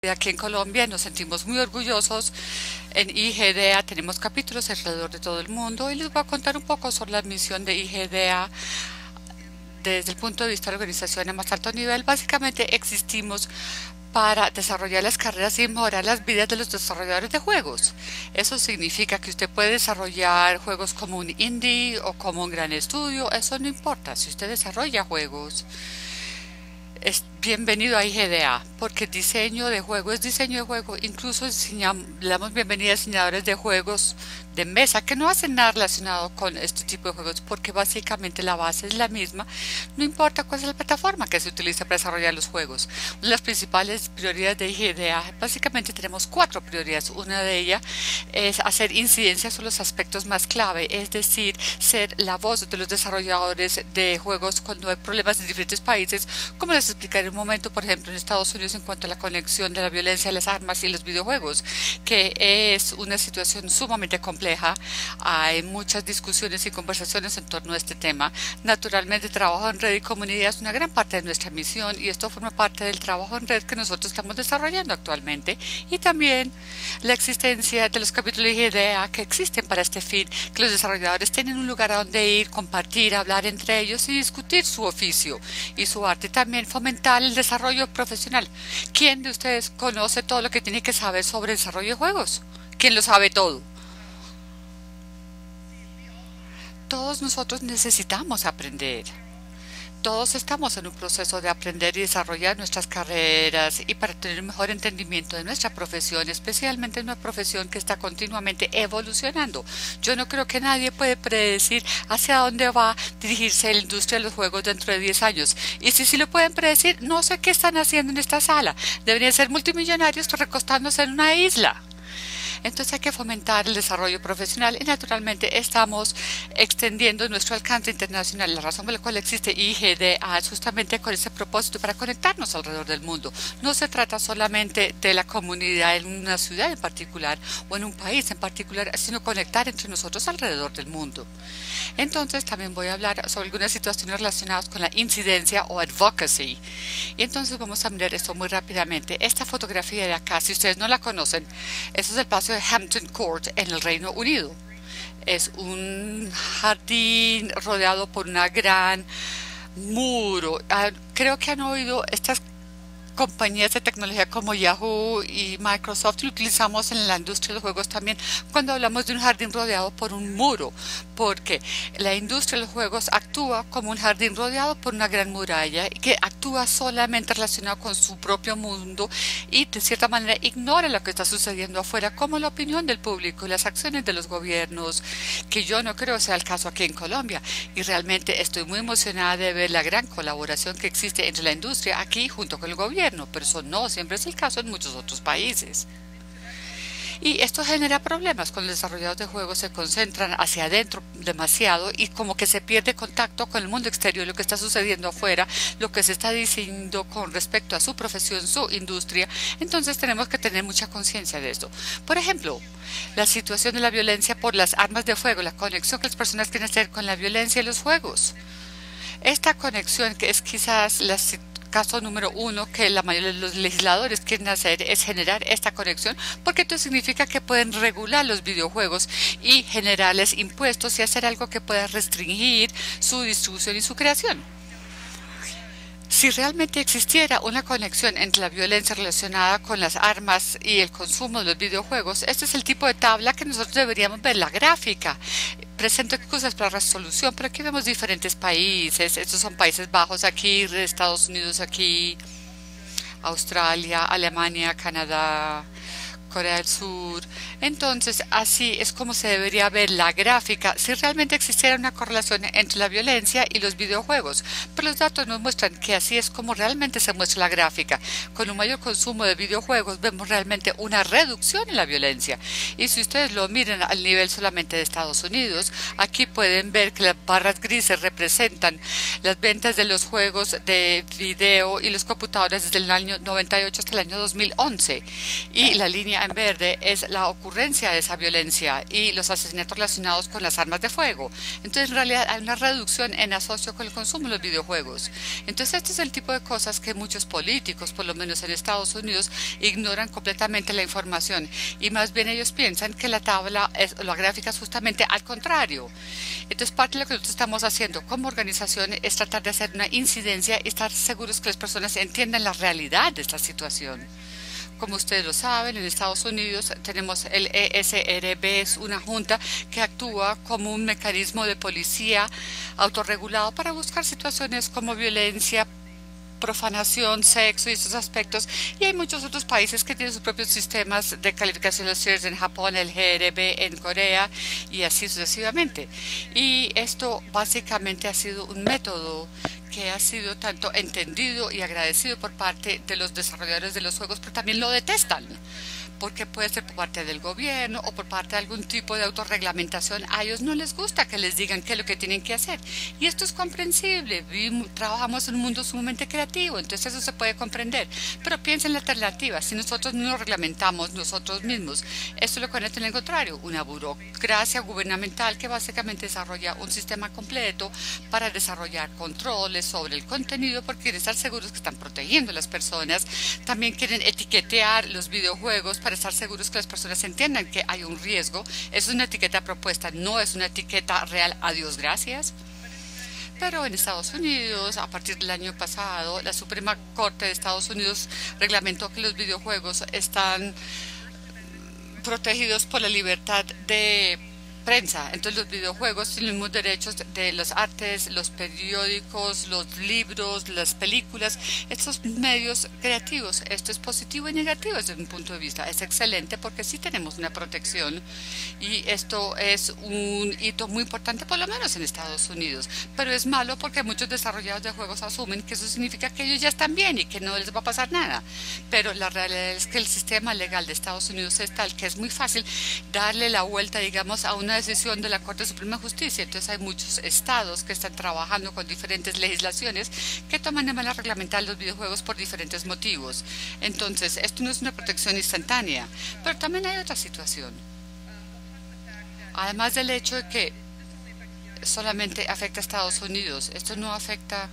aquí en Colombia nos sentimos muy orgullosos. En IGDA tenemos capítulos alrededor de todo el mundo y les voy a contar un poco sobre la misión de IGDA desde el punto de vista de la organización a más alto nivel. Básicamente existimos para desarrollar las carreras y mejorar las vidas de los desarrolladores de juegos. Eso significa que usted puede desarrollar juegos como un indie o como un gran estudio, eso no importa. Si usted desarrolla juegos, es bienvenido a IGDA, porque el diseño de juego es diseño de juego. Incluso le damos bienvenida a diseñadores de juegos de mesa que no hacen nada relacionado con este tipo de juegos, porque básicamente la base es la misma, no importa cuál es la plataforma que se utiliza para desarrollar los juegos. Una de las principales prioridades de IGDA, básicamente tenemos 4 prioridades. Una de ellas es hacer incidencia sobre los aspectos más clave, es decir, ser la voz de los desarrolladores de juegos cuando hay problemas en diferentes países, como les explicaré en un momento, por ejemplo, en Estados Unidos en cuanto a la conexión de la violencia, las armas y los videojuegos, que es una situación sumamente compleja. Hay muchas discusiones y conversaciones en torno a este tema. Naturalmente, trabajo en red y comunidad es una gran parte de nuestra misión y esto forma parte del trabajo en red que nosotros estamos desarrollando actualmente, y también la existencia de los capítulos de IGDA que existen para este fin, que los desarrolladores tienen un lugar a donde ir, compartir, hablar entre ellos y discutir su oficio y su arte, y también fomentar el desarrollo profesional. ¿Quién de ustedes conoce todo lo que tiene que saber sobre el desarrollo de juegos? ¿Quién lo sabe todo? Todos nosotros necesitamos aprender. Todos estamos en un proceso de aprender y desarrollar nuestras carreras y para tener un mejor entendimiento de nuestra profesión, especialmente en una profesión que está continuamente evolucionando. Yo no creo que nadie puede predecir hacia dónde va a dirigirse la industria de los juegos dentro de 10 años. Y si lo pueden predecir, no sé qué están haciendo en esta sala. Deberían ser multimillonarios recostándose en una isla. Entonces hay que fomentar el desarrollo profesional y naturalmente estamos extendiendo nuestro alcance internacional. La razón por la cual existe IGDA es justamente con ese propósito, para conectarnos alrededor del mundo. No se trata solamente de la comunidad en una ciudad en particular o en un país en particular, sino conectar entre nosotros alrededor del mundo. Entonces también voy a hablar sobre algunas situaciones relacionadas con la incidencia o advocacy. Y entonces vamos a mirar esto muy rápidamente. Esta fotografía de acá, si ustedes no la conocen, eso es el paso de Hampton Court en el Reino Unido. Es un jardín rodeado por una gran muro. Creo que han oído estas compañías de tecnología como Yahoo y Microsoft, lo utilizamos en la industria de los juegos también cuando hablamos de un jardín rodeado por un muro, porque la industria de los juegos actúa como un jardín rodeado por una gran muralla que actúa solamente relacionado con su propio mundo y de cierta manera ignora lo que está sucediendo afuera, como la opinión del público y las acciones de los gobiernos, que yo no creo sea el caso aquí en Colombia. Y realmente estoy muy emocionada de ver la gran colaboración que existe entre la industria aquí junto con el gobierno, pero eso no siempre es el caso en muchos otros países. Y esto genera problemas cuando los desarrolladores de juegos se concentran hacia adentro demasiado y como que se pierde contacto con el mundo exterior, lo que está sucediendo afuera, lo que se está diciendo con respecto a su profesión, su industria. Entonces tenemos que tener mucha conciencia de esto. Por ejemplo, la situación de la violencia por las armas de fuego, la conexión que las personas quieren hacer con la violencia y los juegos. Esta conexión, que es quizás la caso número 1 que la mayoría de los legisladores quieren hacer, es generar esta conexión, porque esto significa que pueden regular los videojuegos y generarles impuestos y hacer algo que pueda restringir su distribución y su creación. Si realmente existiera una conexión entre la violencia relacionada con las armas y el consumo de los videojuegos, este es el tipo de tabla que nosotros deberíamos ver, la gráfica. Presento excusas para resolución, pero aquí vemos diferentes países. Estos son Países Bajos aquí, Estados Unidos aquí, Australia, Alemania, Canadá, Corea del Sur. Entonces, así es como se debería ver la gráfica si realmente existiera una correlación entre la violencia y los videojuegos. Pero los datos nos muestran que así es como realmente se muestra la gráfica. Con un mayor consumo de videojuegos vemos realmente una reducción en la violencia. Y si ustedes lo miran al nivel solamente de Estados Unidos, aquí pueden ver que las barras grises representan las ventas de los juegos de video y los computadores desde el año 98 hasta el año 2011. Y la línea en verde es la ocurrencia de esa violencia y los asesinatos relacionados con las armas de fuego. Entonces, en realidad hay una reducción en asocio con el consumo de los videojuegos. Entonces, este es el tipo de cosas que muchos políticos, por lo menos en Estados Unidos, ignoran completamente la información y más bien ellos piensan que la tabla la gráfica es justamente al contrario. Entonces, parte de lo que nosotros estamos haciendo como organización es tratar de hacer una incidencia y estar seguros que las personas entiendan la realidad de esta situación. Como ustedes lo saben, en Estados Unidos tenemos el ESRB, es una junta que actúa como un mecanismo de policía autorregulado para buscar situaciones como violencia, profanación, sexo y esos aspectos. Y hay muchos otros países que tienen sus propios sistemas de calificación de los CERS en Japón, el GRB en Corea y así sucesivamente. Y esto básicamente ha sido un método que ha sido tanto entendido y agradecido por parte de los desarrolladores de los juegos, pero también lo detestan, porque puede ser por parte del gobierno o por parte de algún tipo de autorreglamentación. A ellos no les gusta que les digan qué es lo que tienen que hacer. Y esto es comprensible. Trabajamos en un mundo sumamente creativo, entonces eso se puede comprender. Pero piensen en la alternativa. Si nosotros no nos reglamentamos nosotros mismos, esto lo conecta en el contrario. Una burocracia gubernamental que básicamente desarrolla un sistema completo para desarrollar controles sobre el contenido, porque quieren estar seguros que están protegiendo a las personas. También quieren etiquetear los videojuegos para estar seguros que las personas entiendan que hay un riesgo. Es una etiqueta propuesta, no es una etiqueta real. Adiós, gracias. Pero en Estados Unidos, a partir del año pasado, la Suprema Corte de Estados Unidos reglamentó que los videojuegos están protegidos por la libertad de prensa. Entonces los videojuegos tienen los mismos derechos de las artes, los periódicos, los libros, las películas, estos medios creativos. Esto es positivo y negativo desde un punto de vista. Es excelente porque sí tenemos una protección y esto es un hito muy importante, por lo menos en Estados Unidos. Pero es malo porque muchos desarrolladores de juegos asumen que eso significa que ellos ya están bien y que no les va a pasar nada. Pero la realidad es que el sistema legal de Estados Unidos es tal que es muy fácil darle la vuelta, digamos, a una decisión de la Corte Suprema de Justicia. Entonces hay muchos estados que están trabajando con diferentes legislaciones que toman de manera reglamentar los videojuegos por diferentes motivos. Entonces esto no es una protección instantánea, pero también hay otra situación. Además del hecho de que solamente afecta a Estados Unidos, esto no afecta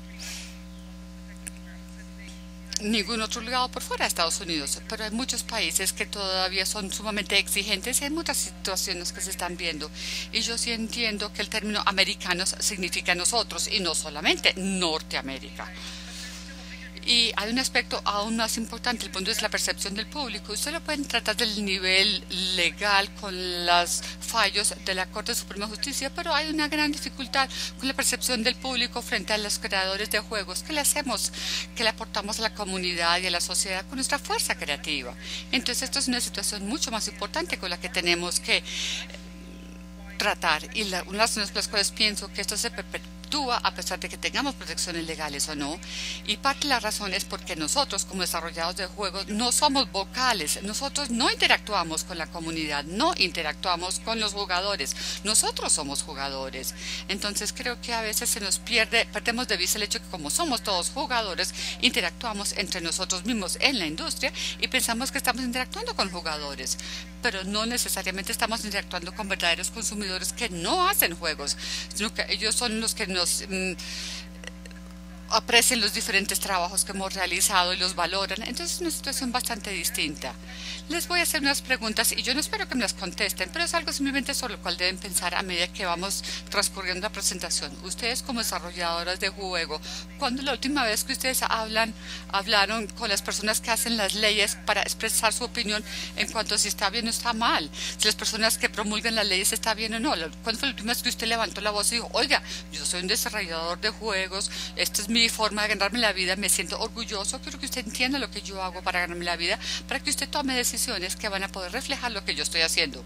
ningún otro lugar por fuera de Estados Unidos, pero hay muchos países que todavía son sumamente exigentes y hay muchas situaciones que se están viendo. Y yo sí entiendo que el término americanos significa nosotros y no solamente Norteamérica. Y hay un aspecto aún más importante, el punto es la percepción del público. Usted lo pueden tratar del nivel legal con los fallos de la Corte Suprema de Justicia, pero hay una gran dificultad con la percepción del público frente a los creadores de juegos. ¿Qué le hacemos? ¿Qué le aportamos a la comunidad y a la sociedad con nuestra fuerza creativa? Entonces, esto es una situación mucho más importante con la que tenemos que tratar. Y una de las razones por las cuales pienso que esto se perpetúa a pesar de que tengamos protecciones legales o no, y parte de la razón es porque nosotros como desarrolladores de juegos no somos vocales, nosotros no interactuamos con la comunidad, no interactuamos con los jugadores, nosotros somos jugadores. Entonces creo que a veces se nos perdemos de vista el hecho que como somos todos jugadores, interactuamos entre nosotros mismos en la industria y pensamos que estamos interactuando con jugadores, pero no necesariamente estamos interactuando con verdaderos consumidores que no hacen juegos, sino que ellos son los que nos aprecian los diferentes trabajos que hemos realizado y los valoran. Entonces es una situación bastante distinta. Les voy a hacer unas preguntas y yo no espero que me las contesten, pero es algo simplemente sobre lo cual deben pensar a medida que vamos transcurriendo la presentación. Ustedes como desarrolladoras de juego, ¿cuándo la última vez que ustedes hablaron con las personas que hacen las leyes para expresar su opinión en cuanto a si está bien o está mal? Si las personas que promulgan las leyes está bien o no. ¿Cuándo fue la última vez que usted levantó la voz y dijo, oiga, yo soy un desarrollador de juegos, esta es mi forma de ganarme la vida, me siento orgulloso, quiero que usted entienda lo que yo hago para ganarme la vida, para que usted tome decisiones que van a poder reflejar lo que yo estoy haciendo?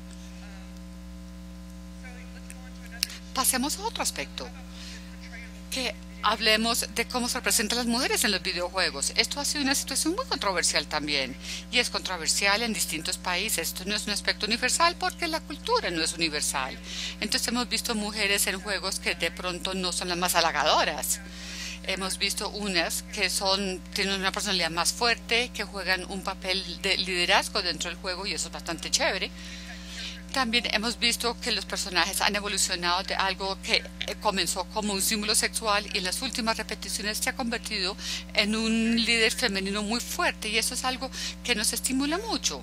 Pasemos a otro aspecto, que hablemos de cómo se representan las mujeres en los videojuegos. Esto ha sido una situación muy controversial también, y es controversial en distintos países. Esto no es un aspecto universal porque la cultura no es universal. Entonces hemos visto mujeres en juegos que de pronto no son las más halagadoras. Hemos visto unas que tienen una personalidad más fuerte, que juegan un papel de liderazgo dentro del juego y eso es bastante chévere. También hemos visto que los personajes han evolucionado de algo que comenzó como un símbolo sexual y en las últimas repeticiones se ha convertido en un líder femenino muy fuerte y eso es algo que nos estimula mucho.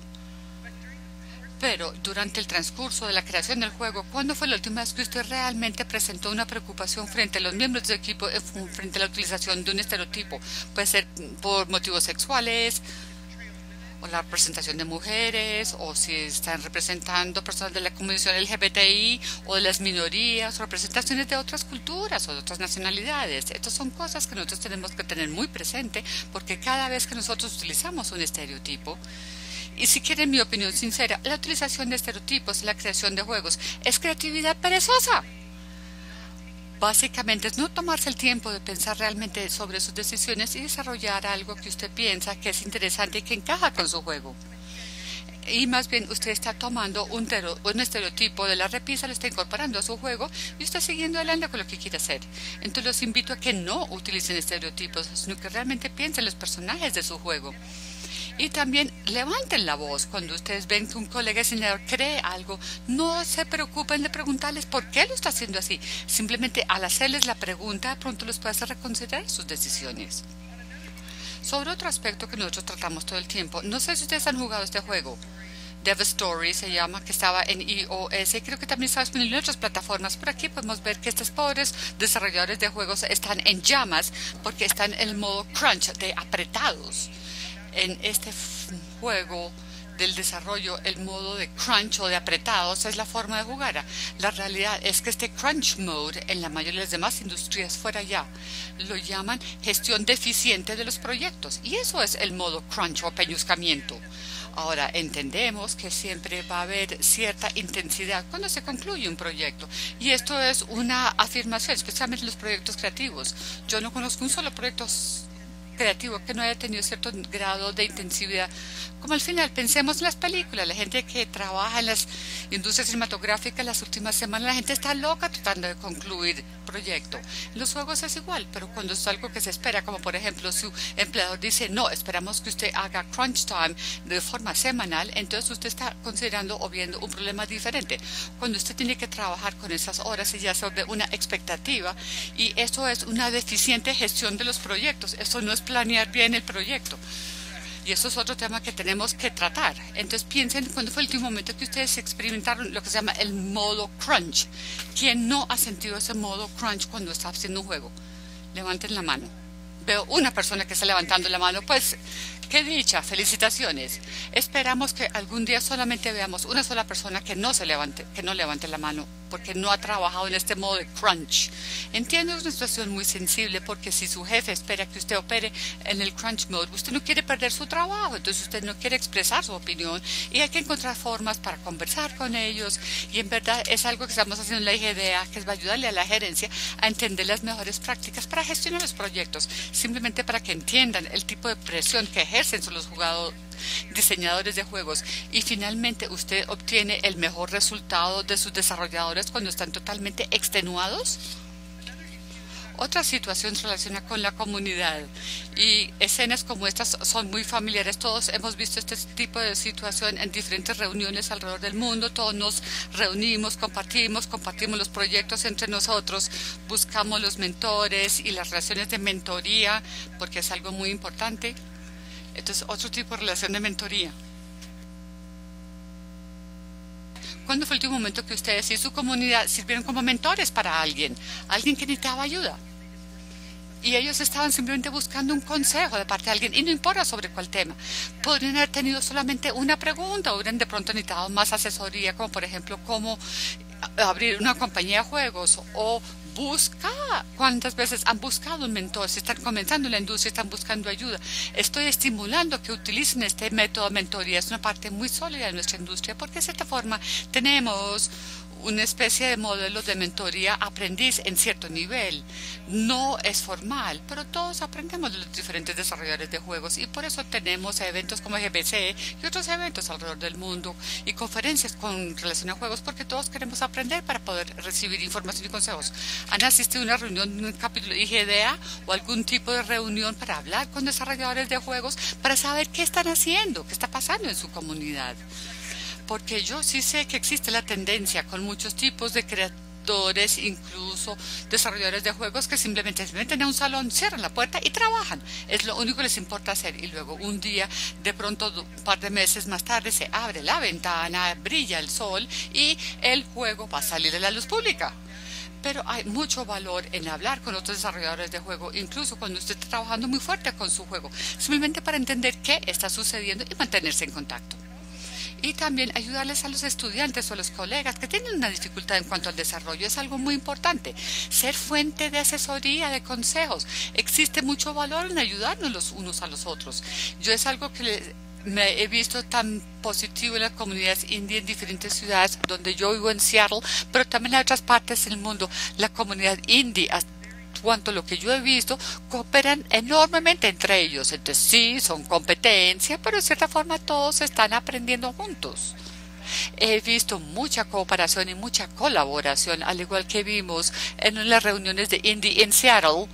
Pero durante el transcurso de la creación del juego, ¿cuándo fue la última vez que usted realmente presentó una preocupación frente a los miembros del equipo, frente a la utilización de un estereotipo? Puede ser por motivos sexuales, o la representación de mujeres, o si están representando personas de la comunidad LGBTI, o de las minorías, o representaciones de otras culturas o de otras nacionalidades. Estas son cosas que nosotros tenemos que tener muy presente, porque cada vez que nosotros utilizamos un estereotipo, y si quieren mi opinión sincera, la utilización de estereotipos en la creación de juegos es creatividad perezosa. Básicamente es no tomarse el tiempo de pensar realmente sobre sus decisiones y desarrollar algo que usted piensa que es interesante y que encaja con su juego. Y más bien usted está tomando un estereotipo de la repisa, lo está incorporando a su juego y usted siguiendo adelante con lo que quiere hacer. Entonces los invito a que no utilicen estereotipos, sino que realmente piensen los personajes de su juego. Y también levanten la voz cuando ustedes ven que un colega diseñador cree algo. No se preocupen de preguntarles por qué lo está haciendo así. Simplemente al hacerles la pregunta, de pronto les puede hacer reconsiderar sus decisiones. Sobre otro aspecto que nosotros tratamos todo el tiempo, no sé si ustedes han jugado este juego. Dev Story se llama, que estaba en iOS y creo que también está disponible en otras plataformas. Por aquí podemos ver que estos pobres desarrolladores de juegos están en llamas porque están en el modo crunch de apretados. En este juego del desarrollo, el modo de crunch o de apretados es la forma de jugar. La realidad es que este crunch mode en la mayoría de las demás industrias fuera ya lo llaman gestión deficiente de los proyectos y eso es el modo crunch o peñuscamiento. Ahora, entendemos que siempre va a haber cierta intensidad cuando se concluye un proyecto y esto es una afirmación, especialmente en los proyectos creativos. Yo no conozco un solo proyecto creativo que no haya tenido cierto grado de intensidad. Como al final, pensemos en las películas, la gente que trabaja en las industrias cinematográficas las últimas semanas, la gente está loca tratando de concluir proyecto. En los juegos es igual, pero cuando es algo que se espera, como por ejemplo su empleador dice, no, esperamos que usted haga crunch time de forma semanal, entonces usted está considerando o viendo un problema diferente. Cuando usted tiene que trabajar con esas horas y ya se vuelve una expectativa y eso es una deficiente gestión de los proyectos, eso no es planear bien el proyecto. Y eso es otro tema que tenemos que tratar. Entonces piensen cuándo fue el último momento que ustedes experimentaron lo que se llama el modo crunch. ¿Quién no ha sentido ese modo crunch cuando está haciendo un juego? Levanten la mano. Veo una persona que está levantando la mano. Pues, qué dicha, felicitaciones. Esperamos que algún día solamente veamos una sola persona que no levante la mano, porque no ha trabajado en este modo de crunch. Entiendo, es una situación muy sensible, porque si su jefe espera que usted opere en el crunch mode, usted no quiere perder su trabajo, entonces usted no quiere expresar su opinión y hay que encontrar formas para conversar con ellos y en verdad es algo que estamos haciendo en la IGDA, que va a ayudarle a la gerencia a entender las mejores prácticas para gestionar los proyectos, simplemente para que entiendan el tipo de presión que ejercen sobre los diseñadores de juegos y finalmente usted obtiene el mejor resultado de sus desarrolladores cuando están totalmente extenuados. Otra situación se relaciona con la comunidad y escenas como estas son muy familiares. Todos hemos visto este tipo de situación en diferentes reuniones alrededor del mundo. Todos nos reunimos, compartimos los proyectos entre nosotros, buscamos los mentores y las relaciones de mentoría porque es algo muy importante. Entonces, otro tipo de relación de mentoría. ¿Cuándo fue el último momento que ustedes y su comunidad sirvieron como mentores para alguien que necesitaba ayuda? Y ellos estaban simplemente buscando un consejo de parte de alguien, y no importa sobre cuál tema. Podrían haber tenido solamente una pregunta, o hubieran de pronto necesitado más asesoría, como por ejemplo, cómo abrir una compañía de juegos, o buscar. ¿Cuántas veces han buscado un mentor? Si están comenzando en la industria, están buscando ayuda. Estoy estimulando que utilicen este método de mentoría. Es una parte muy sólida de nuestra industria porque de cierta forma tenemos una especie de modelo de mentoría aprendiz en cierto nivel. No es formal, pero todos aprendemos de los diferentes desarrolladores de juegos y por eso tenemos eventos como GBC y otros eventos alrededor del mundo y conferencias con relación a juegos porque todos queremos aprender para poder recibir información y consejos. ¿Han asistido a una reunión en un capítulo de IGDA o algún tipo de reunión para hablar con desarrolladores de juegos para saber qué están haciendo, qué está pasando en su comunidad? Porque yo sí sé que existe la tendencia con muchos tipos de creadores, incluso desarrolladores de juegos que simplemente se meten a un salón, cierran la puerta y trabajan. Es lo único que les importa hacer. Y luego un día, de pronto, un par de meses más tarde, se abre la ventana, brilla el sol y el juego va a salir a la luz pública. Pero hay mucho valor en hablar con otros desarrolladores de juego, incluso cuando usted está trabajando muy fuerte con su juego, simplemente para entender qué está sucediendo y mantenerse en contacto. Y también ayudarles a los estudiantes o a los colegas que tienen una dificultad en cuanto al desarrollo. Es algo muy importante. Ser fuente de asesoría, de consejos. Existe mucho valor en ayudarnos los unos a los otros. Yo es algo que me he visto tan positivo en las comunidades indie en diferentes ciudades, donde yo vivo en Seattle, pero también en otras partes del mundo. La comunidad indie, cuanto lo que yo he visto, cooperan enormemente entre ellos. Entonces sí, son competencia, pero de cierta forma todos están aprendiendo juntos. He visto mucha cooperación y mucha colaboración, al igual que vimos en las reuniones de Indie en Seattle.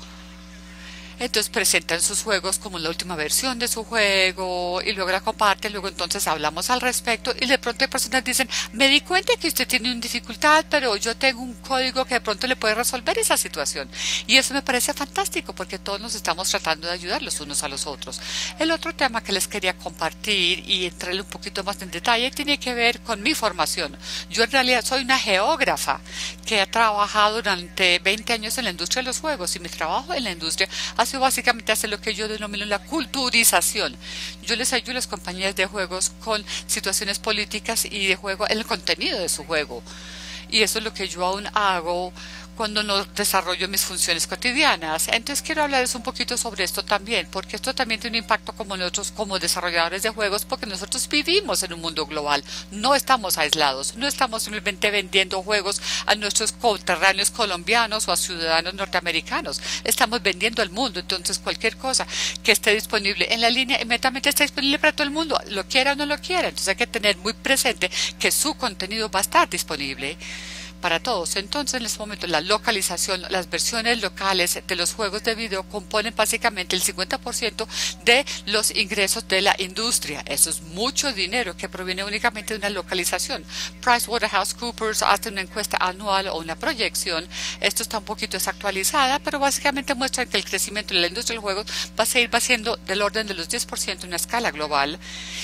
Entonces presentan sus juegos como la última versión de su juego y luego la comparten, luego entonces hablamos al respecto y de pronto hay personas que dicen, me di cuenta que usted tiene una dificultad, pero yo tengo un código que de pronto le puede resolver esa situación. Y eso me parece fantástico porque todos nos estamos tratando de ayudar los unos a los otros. El otro tema que les quería compartir y entrarle un poquito más en detalle tiene que ver con mi formación. Yo en realidad soy una geógrafa que ha trabajado durante 20 años en la industria de los juegos y mi trabajo en la industria ha sido básicamente hacer lo que yo denomino la culturización. Yo les ayudo a las compañías de juegos con situaciones políticas y de juego en el contenido de su juego. Y eso es lo que yo aún hago cuando no desarrollo mis funciones cotidianas. Entonces quiero hablarles un poquito sobre esto también, porque esto también tiene un impacto como nosotros, como desarrolladores de juegos, porque nosotros vivimos en un mundo global, no estamos aislados, no estamos simplemente vendiendo juegos a nuestros coterráneos colombianos o a ciudadanos norteamericanos, estamos vendiendo al mundo, entonces cualquier cosa que esté disponible en la línea inmediatamente está disponible para todo el mundo, lo quiera o no lo quiera, entonces hay que tener muy presente que su contenido va a estar disponible para todos. Entonces, en este momento, la localización, las versiones locales de los juegos de video componen básicamente el 50% de los ingresos de la industria. Eso es mucho dinero que proviene únicamente de una localización. PricewaterhouseCoopers hace una encuesta anual o una proyección. Esto está un poquito desactualizada, pero básicamente muestra que el crecimiento de la industria de los juegos va a seguir siendo del orden de los 10% en una escala global.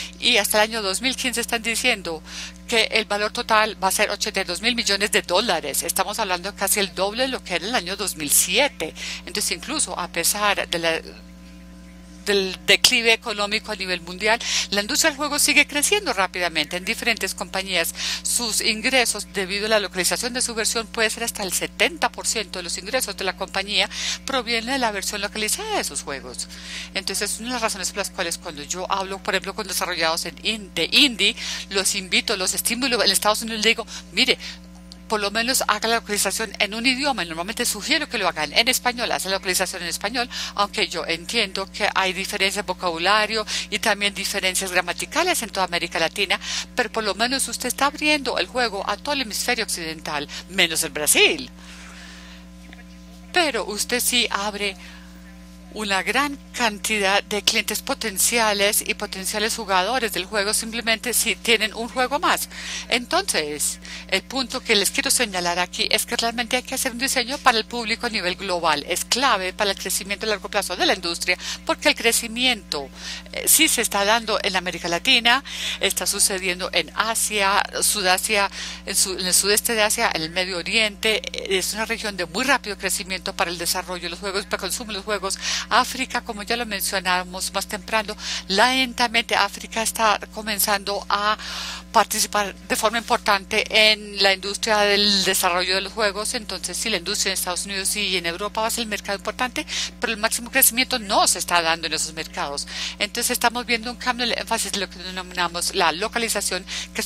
Y hasta el año 2015 están diciendo que el valor total va a ser 82 mil millones de dólares. Estamos hablando de casi el doble de lo que era en el año 2007. Entonces, incluso a pesar del declive económico a nivel mundial, la industria del juego sigue creciendo rápidamente en diferentes compañías. Sus ingresos, debido a la localización de su versión, puede ser hasta el 70% de los ingresos de la compañía provienen de la versión localizada de sus juegos. Entonces, es una de las razones por las cuales cuando yo hablo, por ejemplo, con desarrollados de indie, los invito, los estimulo en Estados Unidos, les digo, mire, por lo menos haga la localización en un idioma. Normalmente sugiero que lo hagan en español, hace la localización en español, aunque yo entiendo que hay diferencias de vocabulario y también diferencias gramaticales en toda América Latina, pero por lo menos usted está abriendo el juego a todo el hemisferio occidental, menos el Brasil. Pero usted sí abre una gran cantidad de clientes potenciales y potenciales jugadores del juego simplemente si tienen un juego más. Entonces, el punto que les quiero señalar aquí es que realmente hay que hacer un diseño para el público a nivel global. Es clave para el crecimiento a largo plazo de la industria porque el crecimiento sí se está dando en América Latina, está sucediendo en Asia, Sudasia, en el sudeste de Asia, en el Medio Oriente. Es una región de muy rápido crecimiento para el desarrollo de los juegos, para el consumo de los juegos. África, como ya lo mencionamos más temprano, lentamente África está comenzando a participar de forma importante en la industria del desarrollo de los juegos. Entonces, sí, la industria en Estados Unidos y en Europa va a ser el mercado importante, pero el máximo crecimiento no se está dando en esos mercados. Entonces, estamos viendo un cambio de énfasis de lo que denominamos la localización, que no es solamente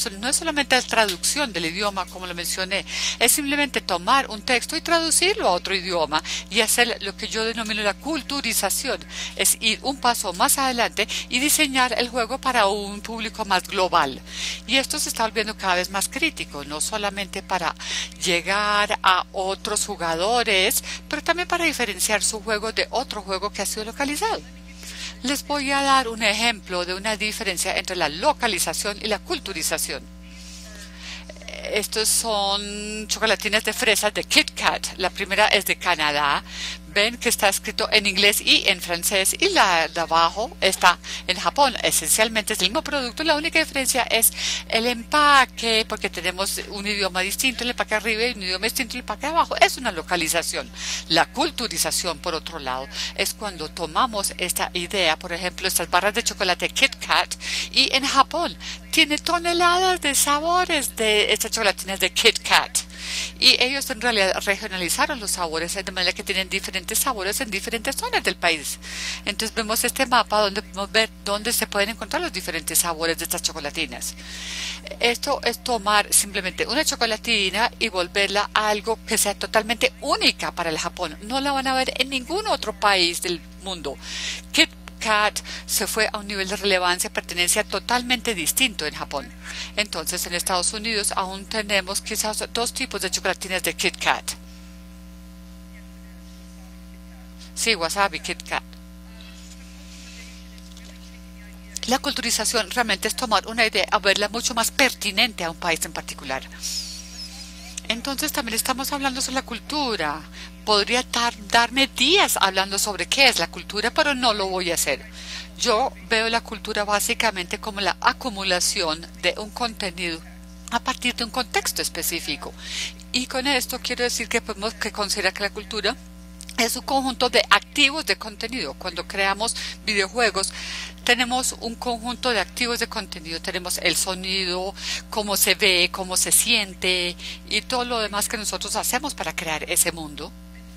solamente la traducción del idioma, como lo mencioné, es simplemente tomar un texto y traducirlo a otro idioma y hacer lo que yo denomino la culturización, es ir un paso más adelante y diseñar el juego para un público más global. Y esto se está volviendo cada vez más crítico, no solamente para llegar a otros jugadores, pero también para diferenciar su juego de otro juego que ha sido localizado. Les voy a dar un ejemplo de una diferencia entre la localización y la culturización. Estos son chocolatinas de fresas de Kit Kat. La primera es de Canadá. Ven que está escrito en inglés y en francés, y la de abajo está en Japón. Esencialmente es el mismo producto, la única diferencia es el empaque, porque tenemos un idioma distinto en el empaque arriba y un idioma distinto en el empaque abajo. Es una localización. La culturización, por otro lado, es cuando tomamos esta idea, por ejemplo, estas barras de chocolate Kit Kat, y en Japón tiene toneladas de sabores de estas chocolatinas de Kit Kat. Y ellos en realidad regionalizaron los sabores de manera que tienen diferentes sabores en diferentes zonas del país. Entonces vemos este mapa donde podemos ver dónde se pueden encontrar los diferentes sabores de estas chocolatinas. Esto es tomar simplemente una chocolatina y volverla a algo que sea totalmente única para el Japón. No la van a ver en ningún otro país del mundo. Kit Kat se fue a un nivel de relevancia y pertenencia totalmente distinto en Japón. Entonces, en Estados Unidos aún tenemos quizás dos tipos de chocolatinas de Kit Kat. Sí, wasabi Kit Kat. La culturización realmente es tomar una idea, a verla mucho más pertinente a un país en particular. Entonces también estamos hablando sobre la cultura. Podría darme días hablando sobre qué es la cultura, pero no lo voy a hacer. Yo veo la cultura básicamente como la acumulación de un contenido a partir de un contexto específico. Y con esto quiero decir que podemos considerar que la cultura es un conjunto de activos de contenido. Cuando creamos videojuegos, tenemos un conjunto de activos de contenido. Tenemos el sonido, cómo se ve, cómo se siente y todo lo demás que nosotros hacemos para crear ese mundo.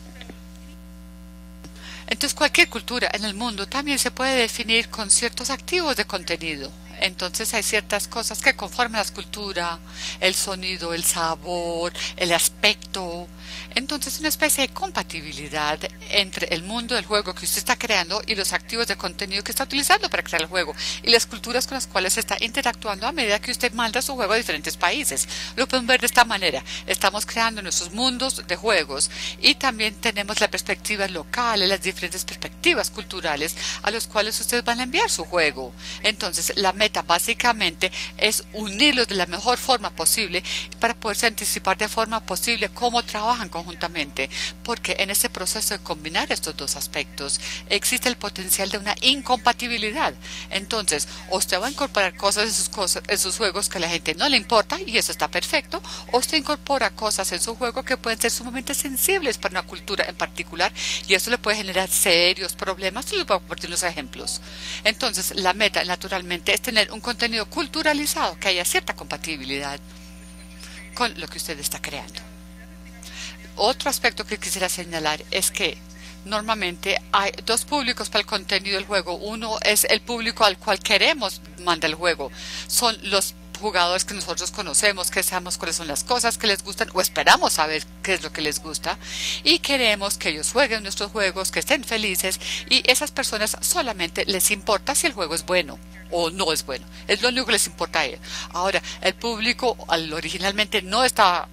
Entonces, cualquier cultura en el mundo también se puede definir con ciertos activos de contenido. Entonces hay ciertas cosas que conforman la cultura, el sonido, el sabor, el aspecto. Entonces una especie de compatibilidad entre el mundo del juego que usted está creando y los activos de contenido que está utilizando para crear el juego y las culturas con las cuales está interactuando a medida que usted manda su juego a diferentes países. Lo pueden ver de esta manera. Estamos creando nuestros mundos de juegos y también tenemos la perspectiva local, las diferentes perspectivas culturales a los cuales ustedes van a enviar su juego. Entonces la meta básicamente es unirlos de la mejor forma posible para poderse anticipar de forma posible cómo trabajan conjuntamente, porque en ese proceso de combinar estos dos aspectos existe el potencial de una incompatibilidad. Entonces, usted va a incorporar cosas en sus juegos que a la gente no le importa y eso está perfecto, o usted incorpora cosas en su juego que pueden ser sumamente sensibles para una cultura en particular y eso le puede generar serios problemas. Y les voy a compartir unos ejemplos. Entonces, la meta naturalmente es tener un contenido culturalizado, que haya cierta compatibilidad con lo que usted está creando. Otro aspecto que quisiera señalar es que normalmente hay dos públicos para el contenido del juego. Uno es el público al cual queremos mandar el juego. Son los jugadores que nosotros conocemos, que sabemos cuáles son las cosas que les gustan o esperamos saber qué es lo que les gusta y queremos que ellos jueguen nuestros juegos, que estén felices y esas personas solamente les importa si el juego es bueno o no es bueno. Es lo único que les importa a ellos. Ahora, el público originalmente no está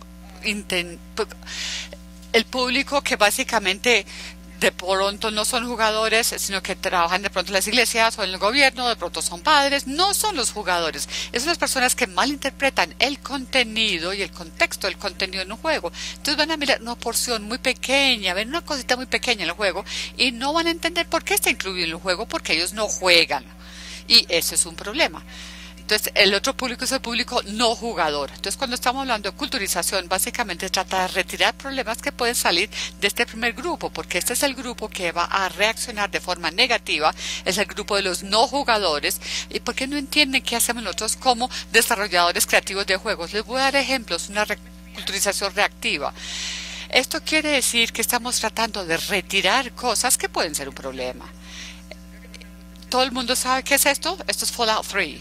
el público que básicamente de pronto no son jugadores, sino que trabajan de pronto en las iglesias o en el gobierno, de pronto son padres, no son los jugadores. Es las personas que malinterpretan el contenido y el contexto del contenido en un juego. Entonces van a mirar una porción muy pequeña, ven una cosita muy pequeña en el juego y no van a entender por qué está incluido en el juego, porque ellos no juegan. Y ese es un problema. Entonces, el otro público es el público no jugador. Entonces, cuando estamos hablando de culturización, básicamente trata de retirar problemas que pueden salir de este primer grupo, porque este es el grupo que va a reaccionar de forma negativa, es el grupo de los no jugadores, y porque no entienden qué hacemos nosotros como desarrolladores creativos de juegos. Les voy a dar ejemplos, una culturización reactiva. Esto quiere decir que estamos tratando de retirar cosas que pueden ser un problema. ¿Todo el mundo sabe qué es esto? Esto es Fallout 3.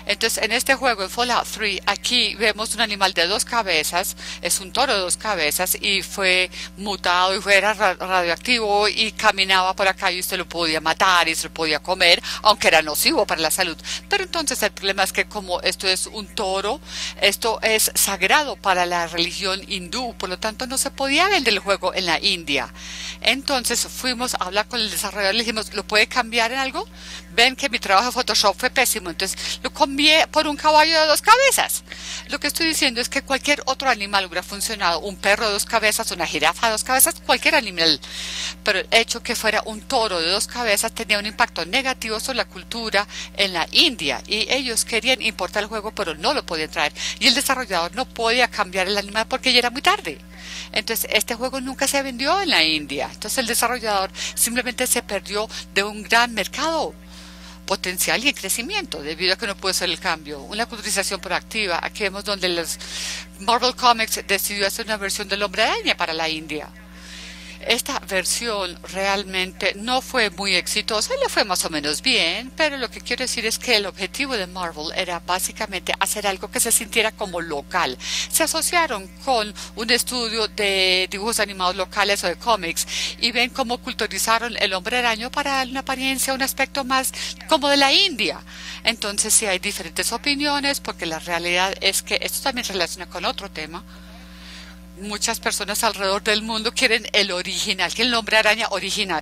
Entonces, en este juego, en Fallout 3, aquí vemos un animal de dos cabezas, es un toro de dos cabezas, y fue mutado y fuera radioactivo y caminaba por acá y usted lo podía matar y se lo podía comer, aunque era nocivo para la salud. Pero entonces el problema es que como esto es un toro, esto es sagrado para la religión hindú, por lo tanto no se podía vender el juego en la India. Entonces fuimos a hablar con el desarrollador, le dijimos, ¿lo puede cambiar en algo? Ven que mi trabajo de Photoshop fue pésimo, entonces lo cambié por un caballo de dos cabezas. Lo que estoy diciendo es que cualquier otro animal hubiera funcionado, un perro de dos cabezas, una jirafa de dos cabezas, cualquier animal. Pero el hecho que fuera un toro de dos cabezas tenía un impacto negativo sobre la cultura en la India y ellos querían importar el juego pero no lo podían traer y el desarrollador no podía cambiar el animal porque ya era muy tarde. Entonces este juego nunca se vendió en la India. Entonces el desarrollador simplemente se perdió de un gran mercado potencial y en crecimiento debido a que no pudo hacer el cambio. Una culturización proactiva. Aquí vemos donde los Marvel Comics decidió hacer una versión del Hombre Araña para la India. Esta versión realmente no fue muy exitosa, le fue más o menos bien, pero lo que quiero decir es que el objetivo de Marvel era básicamente hacer algo que se sintiera como local. Se asociaron con un estudio de dibujos animados locales o de cómics y ven cómo culturizaron el Hombre Araña para darle una apariencia, un aspecto más como de la India. Entonces sí hay diferentes opiniones porque la realidad es que esto también relaciona con otro tema. Muchas personas alrededor del mundo quieren el original, quieren el Hombre Araña original.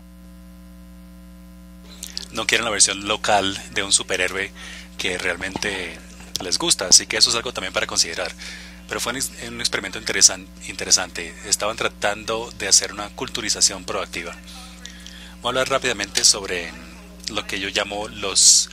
No quieren la versión local de un superhéroe que realmente les gusta, así que eso es algo también para considerar. Pero fue un experimento interesante. Estaban tratando de hacer una culturización proactiva. Voy a hablar rápidamente sobre lo que yo llamo los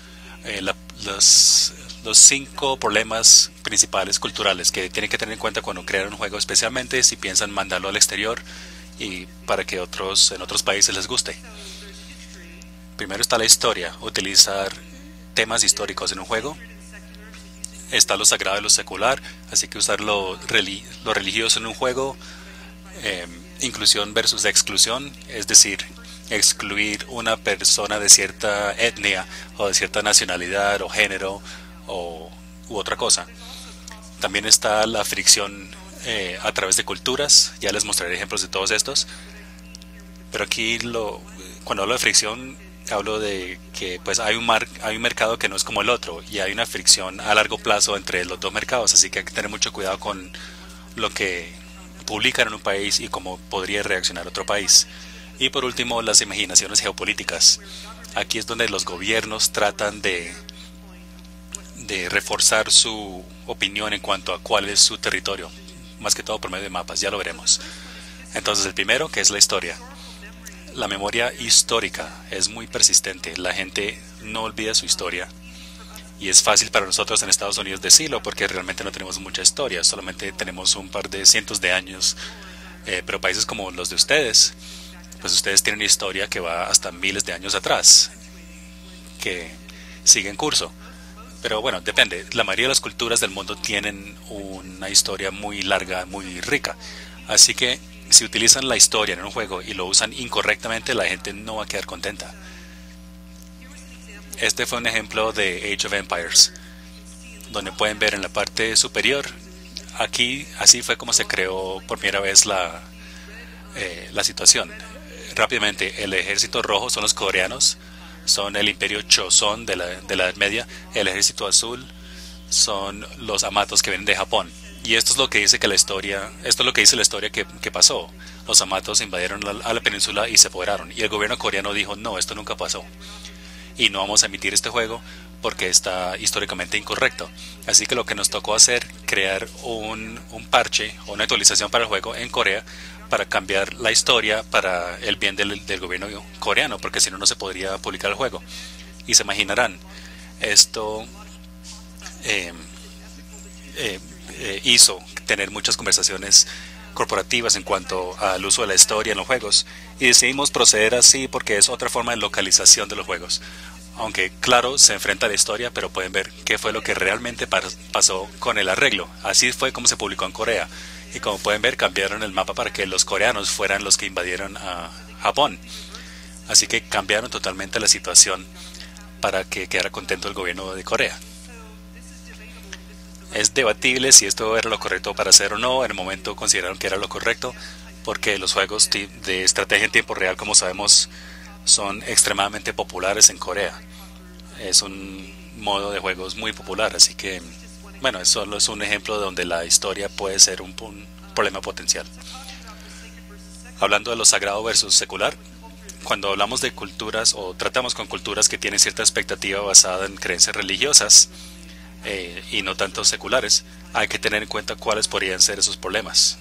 5 problemas principales culturales que tienen que tener en cuenta cuando crean un juego, especialmente si piensan mandarlo al exterior y para que en otros países les guste. Primero está la historia, utilizar temas históricos en un juego. Está lo sagrado y lo secular, así que usar lo religioso en un juego. Inclusión versus exclusión, es decir, excluir una persona de cierta etnia o de cierta nacionalidad o género u otra cosa. También está la fricción a través de culturas, ya les mostraré ejemplos de todos estos, pero aquí cuando hablo de fricción hablo de que pues hay un mercado que no es como el otro y hay una fricción a largo plazo entre los dos mercados, así que hay que tener mucho cuidado con lo que publican en un país y cómo podría reaccionar otro país. Y por último, las imaginaciones geopolíticas. Aquí es donde los gobiernos tratan de reforzar su opinión en cuanto a cuál es su territorio, más que todo por medio de mapas, ya lo veremos. Entonces el primero, que es la historia. La memoria histórica es muy persistente, la gente no olvida su historia y es fácil para nosotros en Estados Unidos decirlo porque realmente no tenemos mucha historia, solamente tenemos un par de cientos de años, pero países como los de ustedes, pues ustedes tienen historia que va hasta miles de años atrás, que sigue en curso. Pero bueno, depende. La mayoría de las culturas del mundo tienen una historia muy larga, muy rica. Así que si utilizan la historia en un juego y lo usan incorrectamente, la gente no va a quedar contenta. Este fue un ejemplo de Age of Empires, donde pueden ver en la parte superior, aquí así fue como se creó por primera vez la situación. Rápidamente, el ejército rojo son los coreanos, son el imperio Choson de la Edad Media. El ejército azul son los Hamatos que vienen de Japón. Y esto es lo que dice que esto es lo que dice la historia que pasó. Los Hamatos invadieron a la península y se apoderaron. Y el gobierno coreano dijo, no, esto nunca pasó. Y no vamos a emitir este juego porque está históricamente incorrecto. Así que lo que nos tocó hacer, crear un parche o una actualización para el juego en Corea para cambiar la historia para el bien del gobierno coreano, porque si no, no se podría publicar el juego. Y se imaginarán, esto hizo tener muchas conversaciones corporativas en cuanto al uso de la historia en los juegos, y decidimos proceder así porque es otra forma de localización de los juegos. Aunque claro, se enfrenta a la historia, pero pueden ver qué fue lo que realmente pasó con el arreglo. Así fue como se publicó en Corea. Y como pueden ver, cambiaron el mapa para que los coreanos fueran los que invadieron a Japón. Así que cambiaron totalmente la situación para que quedara contento el gobierno de Corea. Es debatible si esto era lo correcto para hacer o no. En el momento consideraron que era lo correcto porque los juegos de estrategia en tiempo real, como sabemos, son extremadamente populares en Corea. Es un modo de juegos muy popular, así que, bueno, solo es un ejemplo donde la historia puede ser un problema potencial. Hablando de lo sagrado versus secular, cuando hablamos de culturas o tratamos con culturas que tienen cierta expectativa basada en creencias religiosas y no tanto seculares, hay que tener en cuenta cuáles podrían ser esos problemas.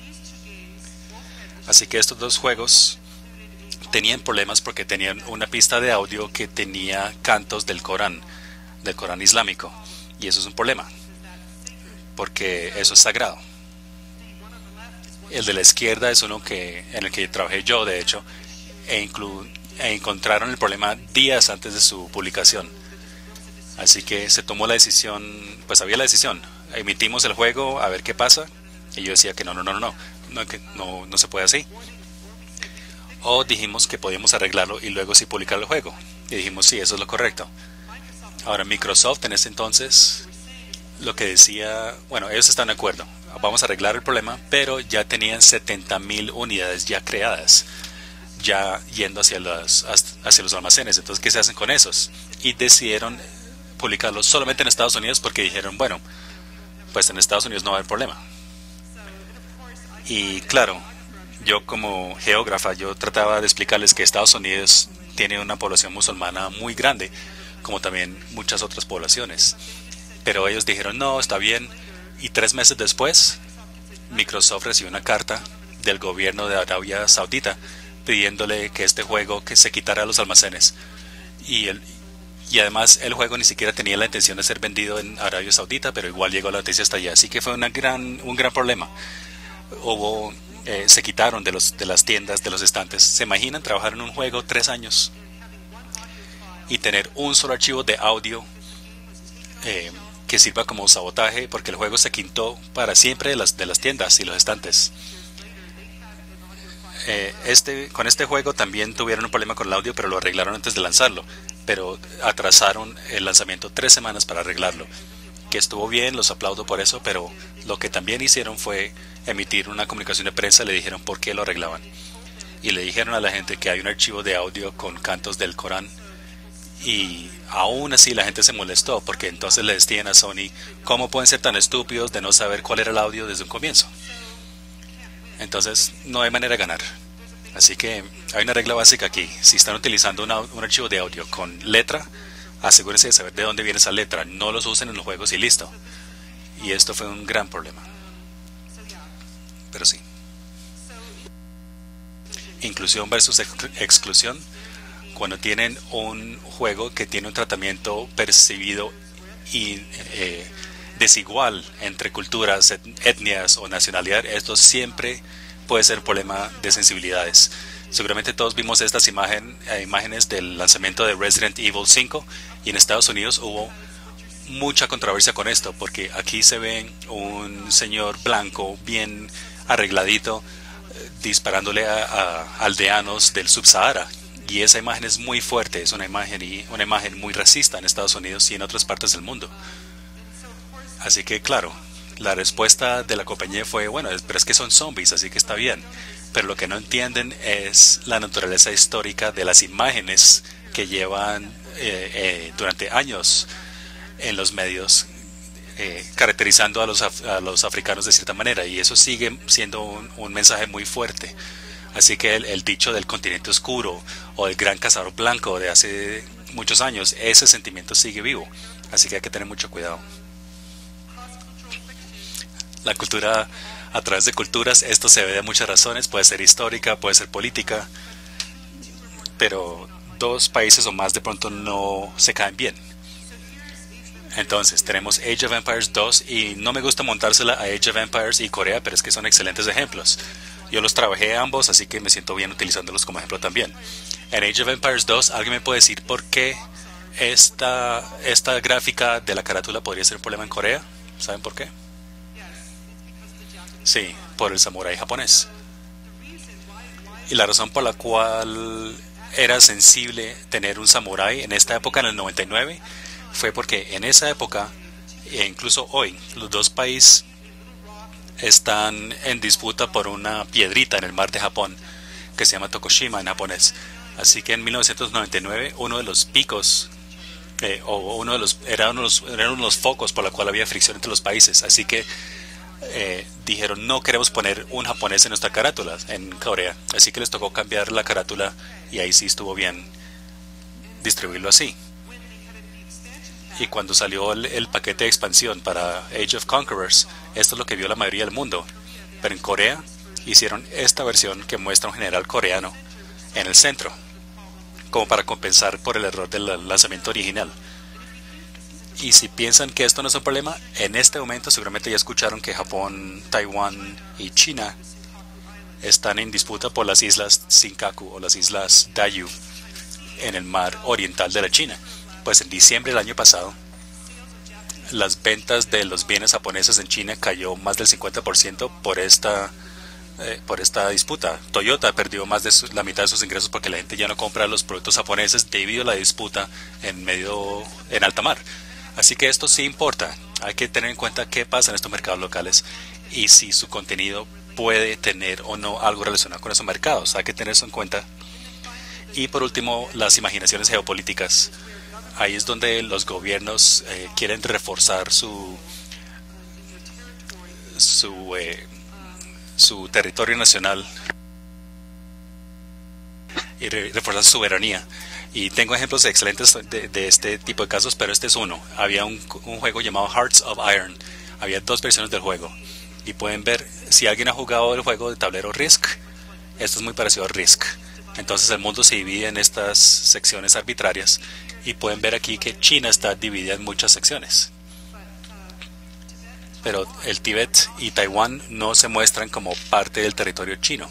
Así que estos dos juegos tenían problemas porque tenían una pista de audio que tenía cantos del Corán islámico, y eso es un problema porque eso es sagrado. El de la izquierda es uno en el que trabajé yo, de hecho, e encontraron el problema días antes de su publicación. Así que se tomó la decisión, pues había la decisión, emitimos el juego a ver qué pasa, y yo decía que no se puede así. O dijimos que podíamos arreglarlo y luego sí publicar el juego, y dijimos sí, eso es lo correcto. Ahora Microsoft en ese entonces lo que decía, bueno, ellos están de acuerdo, vamos a arreglar el problema, pero ya tenían 70,000 unidades ya creadas, ya yendo hacia los almacenes. Entonces, ¿qué se hacen con esos? Y decidieron publicarlos solamente en Estados Unidos porque dijeron, bueno, pues en Estados Unidos no va a haber problema. Y claro, yo como geógrafa, yo trataba de explicarles que Estados Unidos tiene una población musulmana muy grande, como también muchas otras poblaciones. Pero ellos dijeron, no, está bien. Y 3 meses después, Microsoft recibió una carta del gobierno de Arabia Saudita pidiéndole que este juego que se quitara de los almacenes. Y además el juego ni siquiera tenía la intención de ser vendido en Arabia Saudita, pero igual llegó la noticia hasta allá. Así que fue un gran problema. Se quitaron de las tiendas, de los estantes. ¿Se imaginan trabajar en un juego 3 años y tener un solo archivo de audio que sirva como sabotaje, porque el juego se quitó para siempre de las tiendas y los estantes? Con este juego también tuvieron un problema con el audio, pero lo arreglaron antes de lanzarlo, pero atrasaron el lanzamiento 3 semanas para arreglarlo, que estuvo bien, los aplaudo por eso, pero lo que también hicieron fue emitir una comunicación de prensa. Le dijeron por qué lo arreglaban, y le dijeron a la gente que hay un archivo de audio con cantos del Corán. Y aún así la gente se molestó, porque entonces le decían a Sony, ¿cómo pueden ser tan estúpidos de no saber cuál era el audio desde un comienzo? Entonces no hay manera de ganar. Así que hay una regla básica aquí: si están utilizando un archivo de audio con letra, asegúrense de saber de dónde viene esa letra, no los usen en los juegos y listo. Y esto fue un gran problema. Pero sí, inclusión versus exclusión. Cuando tienen un juego que tiene un tratamiento percibido y desigual entre culturas, etnias o nacionalidad, esto siempre puede ser un problema de sensibilidades. Seguramente todos vimos estas imágenes del lanzamiento de Resident Evil 5, y en Estados Unidos hubo mucha controversia con esto, porque aquí se ve un señor blanco bien arregladito disparándole a aldeanos del Subsahara. Y esa imagen es muy fuerte, es una imagen muy racista en Estados Unidos y en otras partes del mundo. Así que claro, la respuesta de la compañía fue, bueno, pero es que son zombies, así que está bien. Pero lo que no entienden es la naturaleza histórica de las imágenes que llevan durante años en los medios, caracterizando a los africanos de cierta manera, y eso sigue siendo un mensaje muy fuerte. Así que el dicho del continente oscuro o el gran cazador blanco de hace muchos años, ese sentimiento sigue vivo. Así que hay que tener mucho cuidado. La cultura a través de culturas, esto se ve de muchas razones, puede ser histórica, puede ser política, pero 2 países o más de pronto no se caen bien. Entonces tenemos Age of Empires 2, y no me gusta montársela a Age of Empires y Corea, pero es que son excelentes ejemplos. Yo los trabajé ambos, así que me siento bien utilizándolos como ejemplo también. En Age of Empires 2, ¿alguien me puede decir por qué esta gráfica de la carátula podría ser un problema en Corea? ¿Saben por qué? Sí, por el samurái japonés. Y la razón por la cual era sensible tener un samurái en esta época, en el 99, fue porque en esa época E incluso hoy, los dos países están en disputa por una piedrita en el mar de Japón que se llama Tokushima en japonés. Así que en 1999 uno de los picos o eran uno de los focos por la cual había fricción entre los países. Así que dijeron no queremos poner un japonés en nuestra carátula en Corea. Así que les tocó cambiar la carátula y ahí sí estuvo bien distribuirlo así. Y cuando salió el paquete de expansión para Age of Conquerors, esto es lo que vio la mayoría del mundo. Pero en Corea hicieron esta versión que muestra un general coreano en el centro, como para compensar por el error del lanzamiento original. Y si piensan que esto no es un problema, en este momento seguramente ya escucharon que Japón, Taiwán y China están en disputa por las islas Senkaku o las islas Diaoyu en el mar oriental de la China. Pues en diciembre del año pasado, las ventas de los bienes japoneses en China cayó más del 50% por esta disputa. Toyota perdió más de la mitad de sus ingresos porque la gente ya no compra los productos japoneses debido a la disputa en alta mar. Así que esto sí importa. Hay que tener en cuenta qué pasa en estos mercados locales y si su contenido puede tener o no algo relacionado con esos mercados. Hay que tener eso en cuenta. Y por último, las imaginaciones geopolíticas. Ahí es donde los gobiernos quieren reforzar su territorio nacional y reforzar su soberanía. Y tengo ejemplos excelentes de este tipo de casos, pero este es uno. Había un juego llamado Hearts of Iron. Había dos versiones del juego. Y pueden ver, si alguien ha jugado el juego de tablero Risk, esto es muy parecido a Risk. Entonces el mundo se divide en estas secciones arbitrarias y pueden ver aquí que China está dividida en muchas secciones. Pero el Tíbet y Taiwán no se muestran como parte del territorio chino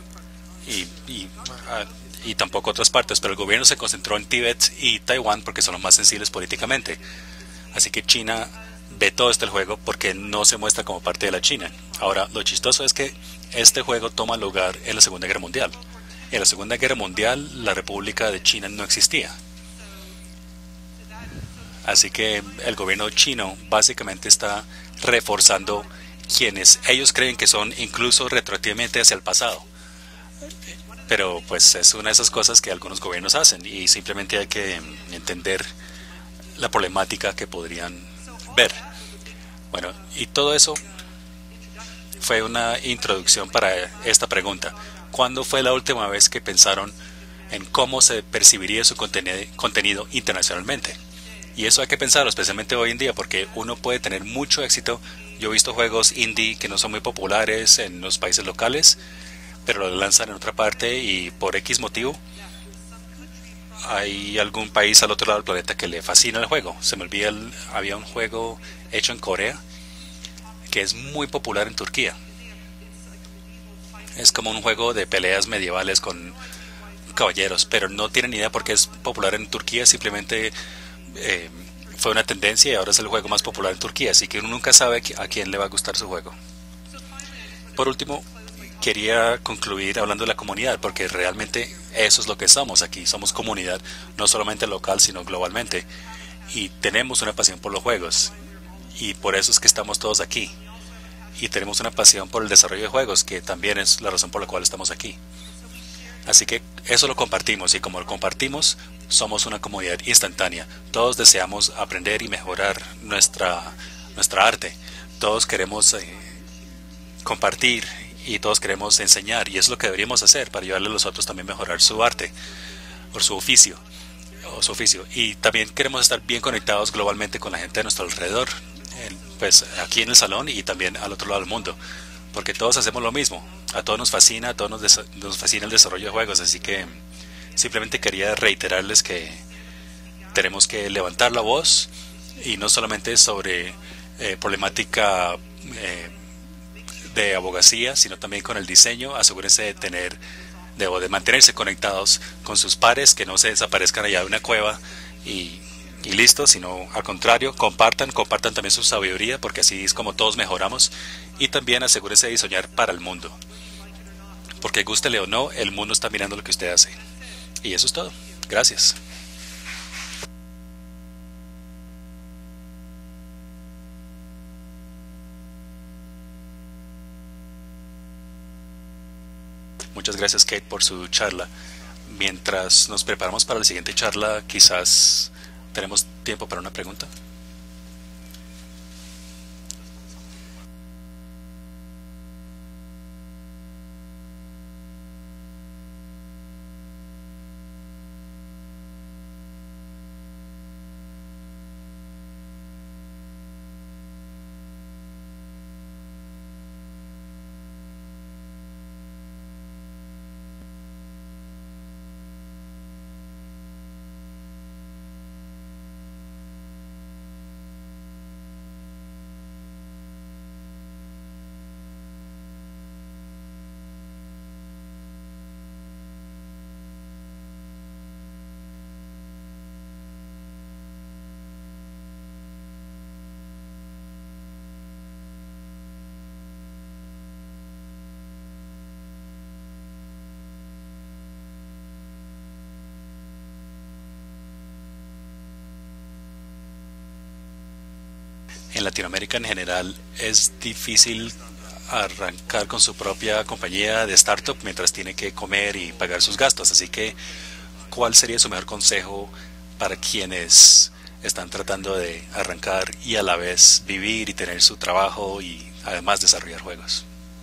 y tampoco otras partes, pero el gobierno se concentró en Tíbet y Taiwán porque son los más sensibles políticamente. Así que China vetó este juego porque no se muestra como parte de la China. Ahora, lo chistoso es que este juego toma lugar en la Segunda Guerra Mundial. En la Segunda Guerra Mundial, la República de China no existía. Así que el gobierno chino básicamente está reforzando quienes ellos creen que son incluso retroactivamente hacia el pasado. Pero pues es una de esas cosas que algunos gobiernos hacen y simplemente hay que entender la problemática que podrían ver. Bueno, y todo eso fue una introducción para esta pregunta. ¿Cuándo fue la última vez que pensaron en cómo se percibiría su contenido internacionalmente? Y eso hay que pensarlo, especialmente hoy en día, porque uno puede tener mucho éxito. Yo he visto juegos indie que no son muy populares en los países locales, pero lo lanzan en otra parte y por X motivo hay algún país al otro lado del planeta que le fascina el juego. Se me olvida, había un juego hecho en Corea que es muy popular en Turquía. Es como un juego de peleas medievales con caballeros, pero no tienen idea por qué es popular en Turquía. Simplemente fue una tendencia y ahora es el juego más popular en Turquía, así que uno nunca sabe a quién le va a gustar su juego. Por último, quería concluir hablando de la comunidad, porque realmente eso es lo que somos aquí. Somos comunidad, no solamente local, sino globalmente. Y tenemos una pasión por los juegos. Y por eso es que estamos todos aquí. Y tenemos una pasión por el desarrollo de juegos, que también es la razón por la cual estamos aquí. Así que eso lo compartimos, y como lo compartimos, somos una comunidad instantánea. Todos deseamos aprender y mejorar nuestra arte. Todos queremos compartir y todos queremos enseñar, y es lo que deberíamos hacer para ayudarle a los otros también a mejorar su arte o su oficio. Y también queremos estar bien conectados globalmente con la gente de nuestro alrededor, pues aquí en el salón y también al otro lado del mundo, porque todos hacemos lo mismo. A todos nos fascina, nos fascina el desarrollo de juegos, así que simplemente quería reiterarles que tenemos que levantar la voz, y no solamente sobre problemática de abogacía, sino también con el diseño. Asegúrense de mantenerse conectados con sus pares, que no se desaparezcan allá de una cueva y listo, sino al contrario, compartan también su sabiduría, porque así es como todos mejoramos. Y también asegúrense de diseñar para el mundo, porque gústele o no, el mundo está mirando lo que usted hace. Y eso es todo. Gracias. Muchas gracias, Kate, por su charla. Mientras nos preparamos para la siguiente charla, quizás tenemos tiempo para una pregunta. En Latinoamérica en general es difícil arrancar con su propia compañía de startup mientras tiene que comer y pagar sus gastos. Así que, ¿cuál sería su mejor consejo para quienes están tratando de arrancar y a la vez vivir y tener su trabajo y además desarrollar juegos?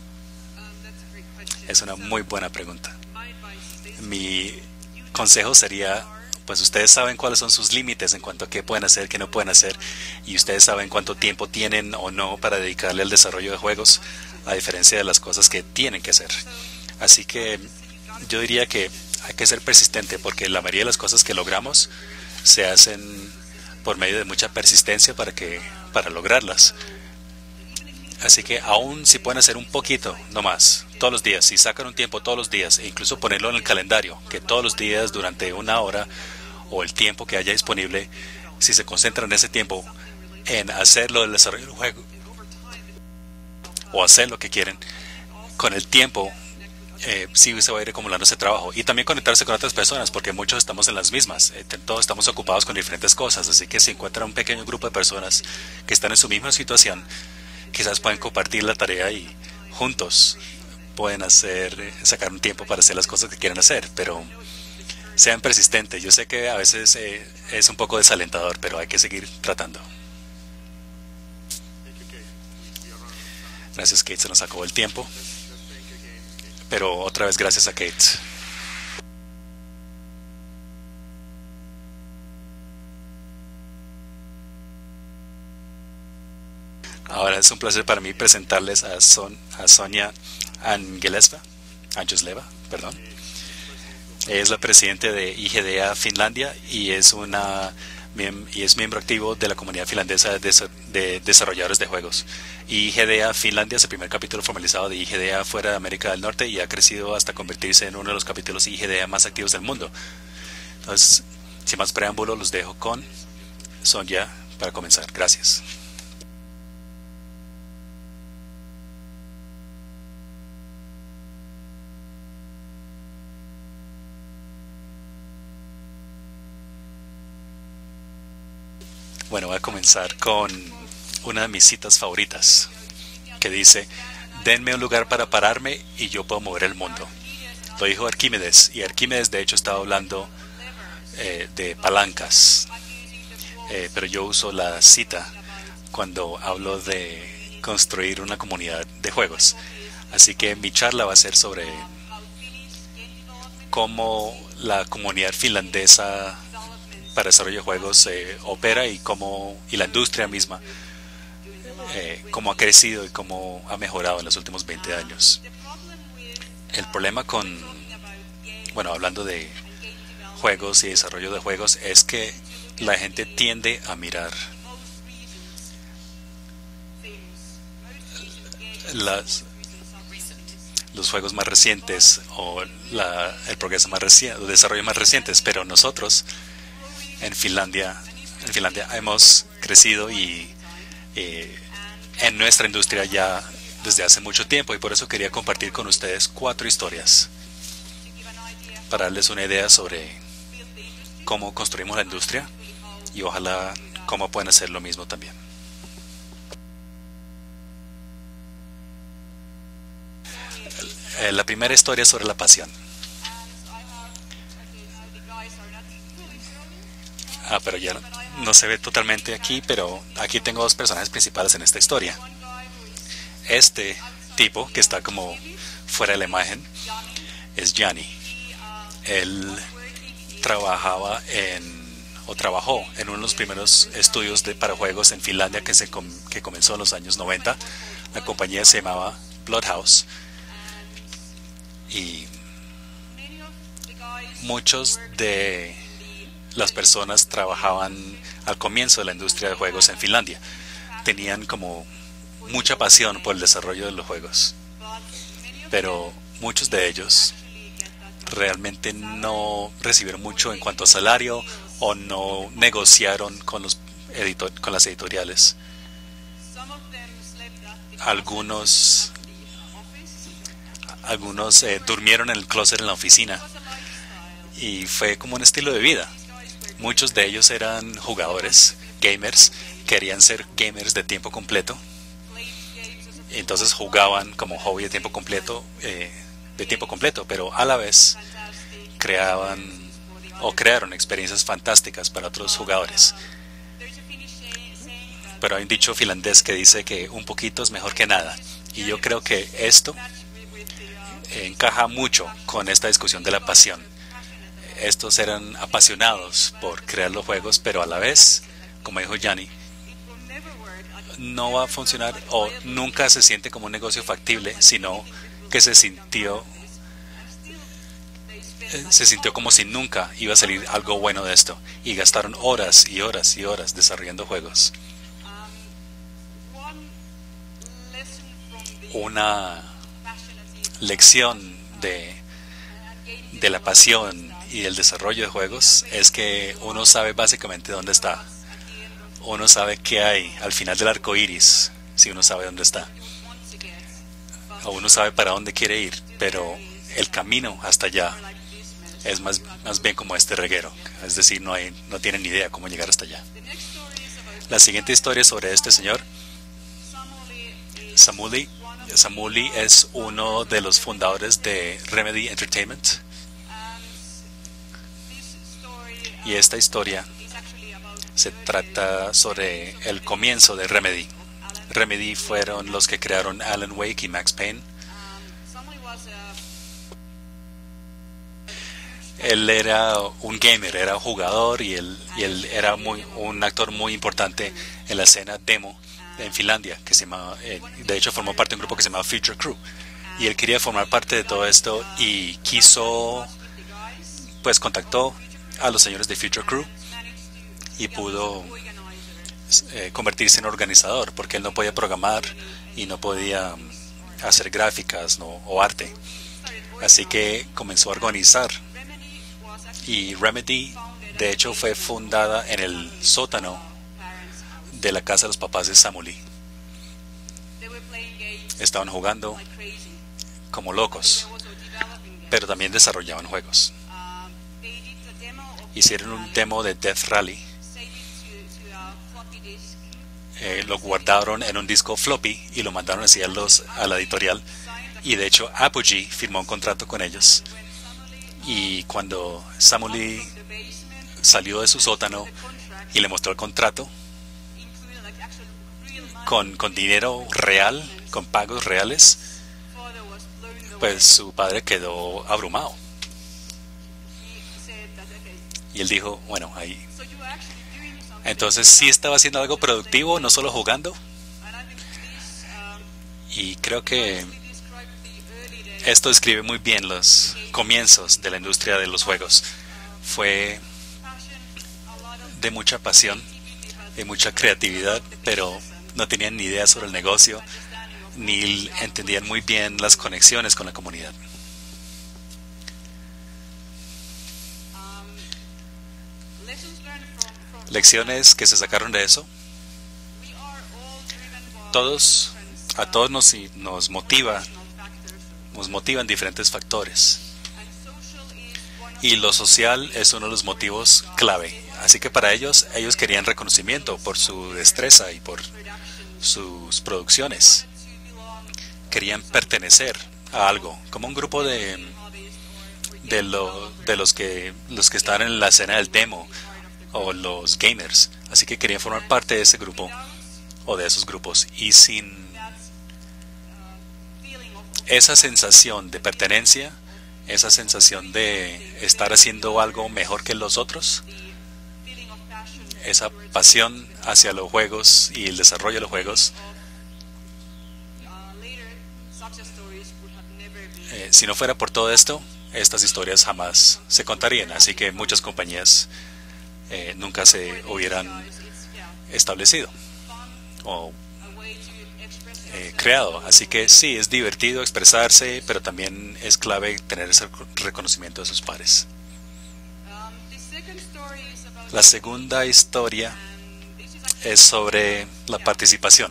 Es una muy buena pregunta. Mi consejo sería, pues ustedes saben cuáles son sus límites en cuanto a qué pueden hacer, qué no pueden hacer, y ustedes saben cuánto tiempo tienen o no para dedicarle al desarrollo de juegos, a diferencia de las cosas que tienen que hacer. Así que yo diría que hay que ser persistente, porque la mayoría de las cosas que logramos se hacen por medio de mucha persistencia para lograrlas. Así que aún si pueden hacer un poquito, no más, todos los días, si sacan un tiempo todos los días, e incluso ponerlo en el calendario, que todos los días durante una hora o el tiempo que haya disponible, si se concentran en ese tiempo en hacerlo del desarrollo del juego o hacer lo que quieren, con el tiempo sí se va a ir acumulando ese trabajo. Y también conectarse con otras personas, porque muchos estamos en las mismas, todos estamos ocupados con diferentes cosas, así que si encuentran un pequeño grupo de personas que están en su misma situación, quizás pueden compartir la tarea y juntos pueden sacar un tiempo para hacer las cosas que quieren hacer, pero sean persistentes. Yo sé que a veces es un poco desalentador, pero hay que seguir tratando. Gracias, Kate, se nos acabó el tiempo, pero otra vez gracias a Kate. Ahora es un placer para mí presentarles a Sonia Anjusleva, perdón. Es la presidenta de IGDA Finlandia y es miembro activo de la comunidad finlandesa de desarrolladores de juegos. IGDA Finlandia es el primer capítulo formalizado de IGDA fuera de América del Norte y ha crecido hasta convertirse en uno de los capítulos IGDA más activos del mundo. Entonces, sin más preámbulo, los dejo con Sonia para comenzar. Gracias. Bueno, voy a comenzar con una de mis citas favoritas, que dice: denme un lugar para pararme y yo puedo mover el mundo. Lo dijo Arquímedes, y Arquímedes de hecho estaba hablando de palancas, pero yo uso la cita cuando hablo de construir una comunidad de juegos. Así que mi charla va a ser sobre cómo la comunidad finlandesa para desarrollo de juegos opera y la industria misma cómo ha crecido y cómo ha mejorado en los últimos 20 años. El problema hablando de juegos y desarrollo de juegos, es que la gente tiende a mirar los juegos más recientes o el progreso más reciente, los desarrollos más recientes, pero nosotros en Finlandia hemos crecido y en nuestra industria ya desde hace mucho tiempo, y por eso quería compartir con ustedes 4 historias para darles una idea sobre cómo construimos la industria y ojalá cómo pueden hacer lo mismo también. La primera historia es sobre la pasión. Pero ya no se ve totalmente aquí, pero aquí tengo dos personajes principales en esta historia. Este tipo que está como fuera de la imagen es Gianni. Él trabajaba trabajó en uno de los primeros estudios para juegos en Finlandia que comenzó en los años 90. La compañía se llamaba Bloodhouse. Y muchos de las personas trabajaban al comienzo de la industria de juegos en Finlandia. Tenían como mucha pasión por el desarrollo de los juegos. Pero muchos de ellos realmente no recibieron mucho en cuanto a salario o no negociaron con las editoriales. Algunos durmieron en el closet en la oficina y fue como un estilo de vida. Muchos de ellos eran jugadores, gamers, querían ser gamers de tiempo completo. Entonces jugaban como hobby de tiempo completo, pero a la vez crearon experiencias fantásticas para otros jugadores. Pero hay un dicho finlandés que dice que un poquito es mejor que nada. Y yo creo que esto encaja mucho con esta discusión de la pasión. Estos eran apasionados por crear los juegos, pero a la vez, como dijo Gianni, no va a funcionar o nunca se siente como un negocio factible, sino que se sintió como si nunca iba a salir algo bueno de esto, y gastaron horas y horas y horas desarrollando juegos. Una lección de la pasión y el desarrollo de juegos es que uno sabe básicamente dónde está. Uno sabe qué hay al final del arco iris, si uno sabe dónde está. O uno sabe para dónde quiere ir, pero el camino hasta allá es más bien como este reguero. Es decir, no tienen ni idea cómo llegar hasta allá. La siguiente historia es sobre este señor, Samuli. Samuli es uno de los fundadores de Remedy Entertainment. Y esta historia se trata sobre el comienzo de Remedy. Remedy fueron los que crearon Alan Wake y Max Payne. Él era un gamer, era un jugador y él era un actor muy importante en la escena demo en Finlandia, que se llama, de hecho formó parte de un grupo que se llamaba Future Crew. Y él quería formar parte de todo esto y contactó a los señores de Future Crew y pudo convertirse en organizador, porque él no podía programar y no podía hacer gráficas o arte. Así que comenzó a organizar. Y Remedy, de hecho, fue fundada en el sótano de la casa de los papás de Samuli. Estaban jugando como locos, pero también desarrollaban juegos. Hicieron un demo de Death Rally. Lo guardaron en un disco floppy y lo mandaron así a la editorial. Y de hecho Apogee firmó un contrato con ellos. Y cuando Samuli salió de su sótano y le mostró el contrato con dinero real, con pagos reales, pues su padre quedó abrumado. Y él dijo, bueno, ahí. Entonces sí estaba haciendo algo productivo, no solo jugando. Y creo que esto describe muy bien los comienzos de la industria de los juegos. Fue de mucha pasión, de mucha creatividad, pero no tenían ni idea sobre el negocio, ni entendían muy bien las conexiones con la comunidad. Lecciones que se sacaron de eso. A todos nos motivan diferentes factores. Y lo social es uno de los motivos clave. Así que para ellos querían reconocimiento por su destreza y por sus producciones. Querían pertenecer a algo, como un grupo de los que están en la escena del demo o los gamers. Así que quería formar parte de ese grupo o de esos grupos, y sin esa sensación de pertenencia, esa sensación de estar haciendo algo mejor que los otros, esa pasión hacia los juegos y el desarrollo de los juegos, si no fuera por todo esto, estas historias jamás se contarían. Así que muchas compañías nunca se hubieran establecido o creado. Así que sí, es divertido expresarse, pero también es clave tener ese reconocimiento de sus pares. La segunda historia es sobre la participación,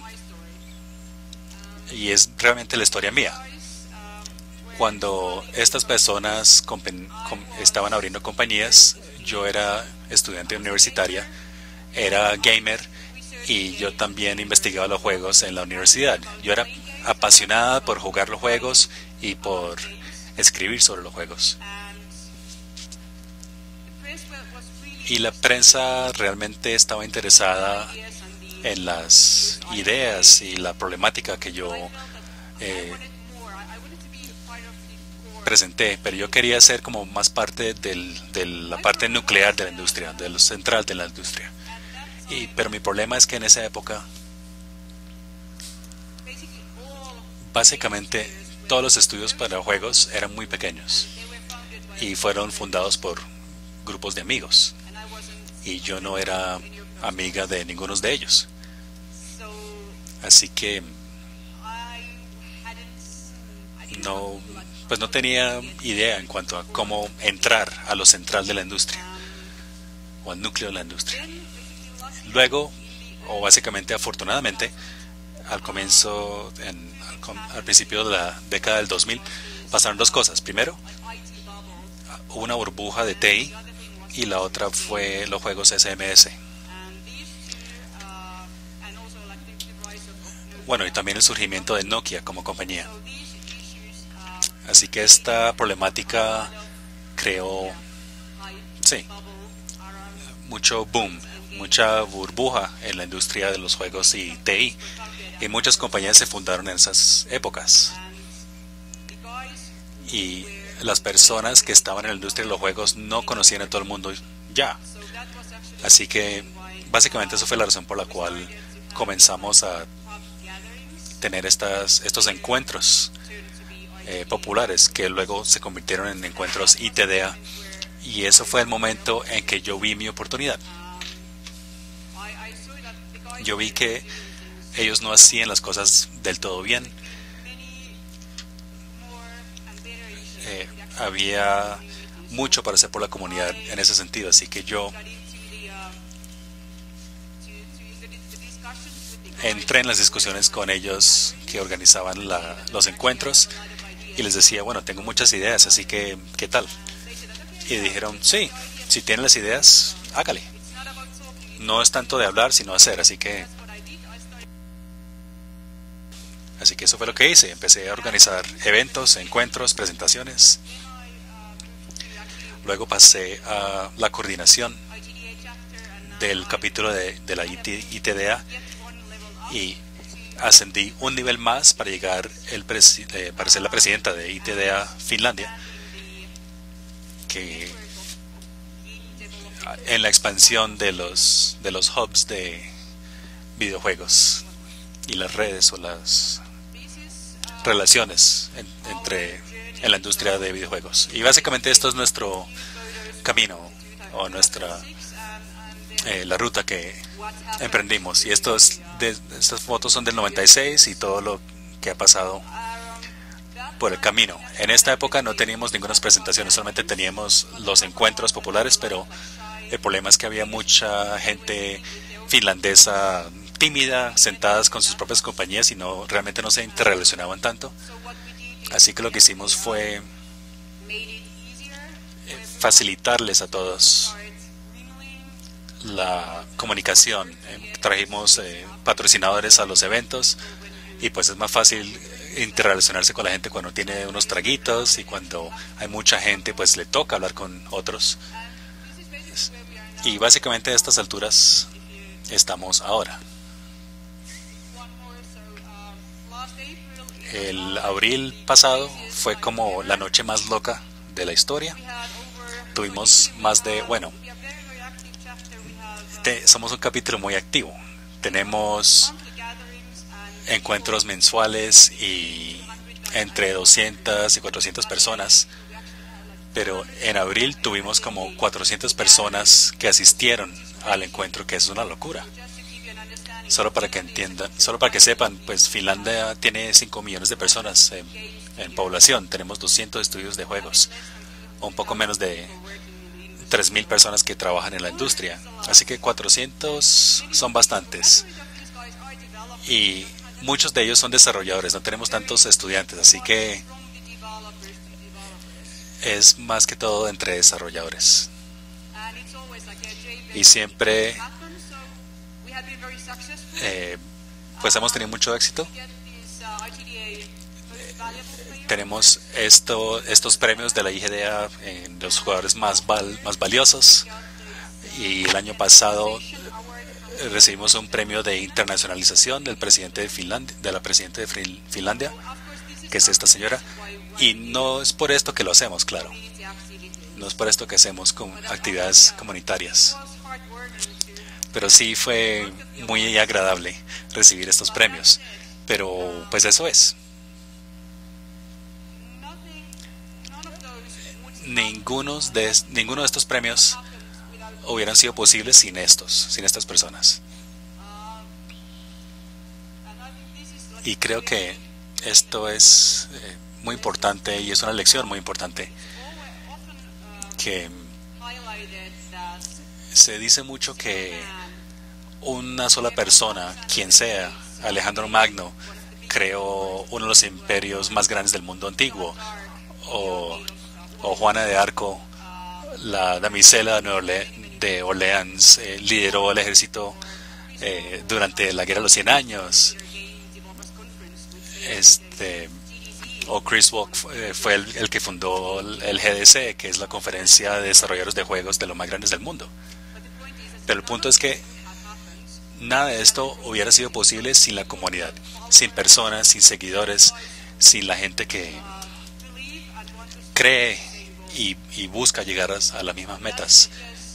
y es realmente la historia mía. Cuando estas personas estaban abriendo compañías, yo era estudiante universitaria, era gamer, y yo también investigaba los juegos en la universidad. Yo era apasionada por jugar los juegos y por escribir sobre los juegos. Y la prensa realmente estaba interesada en las ideas y la problemática que yo presenté, pero yo quería ser como más parte de la parte nuclear de la industria, de lo central de la industria. Pero mi problema es que en esa época, básicamente, todos los estudios para juegos eran muy pequeños y fueron fundados por grupos de amigos, y yo no era amiga de ninguno de ellos. Así que no tenía idea en cuanto a cómo entrar a lo central de la industria o al núcleo de la industria. Luego, o básicamente afortunadamente, al principio de la década del 2000, pasaron dos cosas. Primero, hubo una burbuja de TI, y la otra fue los juegos SMS. Bueno, y también el surgimiento de Nokia como compañía. Así que esta problemática creó, sí, mucho boom, mucha burbuja en la industria de los juegos y TI, y muchas compañías se fundaron en esas épocas. Y las personas que estaban en la industria de los juegos no conocían a todo el mundo ya. Así que básicamente eso fue la razón por la cual comenzamos a tener estos encuentros populares, que luego se convirtieron en encuentros ITDA, y eso fue el momento en que yo vi mi oportunidad. Yo vi que ellos no hacían las cosas del todo bien. Había mucho para hacer por la comunidad en ese sentido, así que yo entré en las discusiones con ellos que organizaban los encuentros, y les decía, bueno, tengo muchas ideas, así que, ¿qué tal? Y dijeron, sí, si tienen las ideas, hágale. No es tanto de hablar, sino hacer, así que eso fue lo que hice. Empecé a organizar eventos, encuentros, presentaciones. Luego pasé a la coordinación del capítulo de la ITDA, y ascendí un nivel más para llegar para ser la presidenta de ITDA Finlandia, que en la expansión de los hubs de videojuegos y las redes o las relaciones en la industria de videojuegos. Y básicamente esto es nuestro camino, o la ruta que emprendimos. Y estas fotos son del 96 y todo lo que ha pasado por el camino. En esta época no teníamos ninguna presentaciones, solamente teníamos los encuentros populares, pero el problema es que había mucha gente finlandesa tímida, sentadas con sus propias compañías, y realmente no se interrelacionaban tanto. Así que lo que hicimos fue facilitarles a todos la comunicación. Trajimos patrocinadores a los eventos, y pues es más fácil interrelacionarse con la gente cuando tiene unos traguitos, y cuando hay mucha gente pues le toca hablar con otros. Y básicamente a estas alturas estamos ahora. El abril pasado fue como la noche más loca de la historia. Tuvimos más de, bueno, somos un capítulo muy activo. Tenemos encuentros mensuales y entre 200 y 400 personas. Pero en abril tuvimos como 400 personas que asistieron al encuentro, que es una locura. Solo para que entiendan, solo para que sepan, pues Finlandia tiene 5 millones de personas en población. Tenemos 200 estudios de juegos, un poco menos de 3.000 personas que trabajan en la industria. Así que 400 son bastantes. Y muchos de ellos son desarrolladores, no tenemos tantos estudiantes, así que es más que todo entre desarrolladores. Y siempre pues hemos tenido mucho éxito. Tenemos estos premios de la IGDA en los jugadores más valiosos, y el año pasado recibimos un premio de internacionalización del presidente de Finlandia, de la presidenta de Finlandia, que es esta señora. Y no es por esto que lo hacemos, claro. No es por esto que hacemos con actividades comunitarias. Pero sí fue muy agradable recibir estos premios. Pero pues eso es. Ninguno de estos premios hubieran sido posibles sin estas personas. Y creo que esto es muy importante, y es una lección muy importante, que se dice mucho que una sola persona, quien sea, Alejandro Magno, creó uno de los imperios más grandes del mundo antiguo, o Juana de Arco, la damisela de Orleans, lideró el ejército durante la Guerra de los 100 años. O Chris Walk fue el que fundó el GDC, que es la conferencia de desarrolladores de juegos de los más grandes del mundo. Pero el punto es que nada de esto hubiera sido posible sin la comunidad, sin personas, sin seguidores, sin la gente que cree y busca llegar a las mismas metas.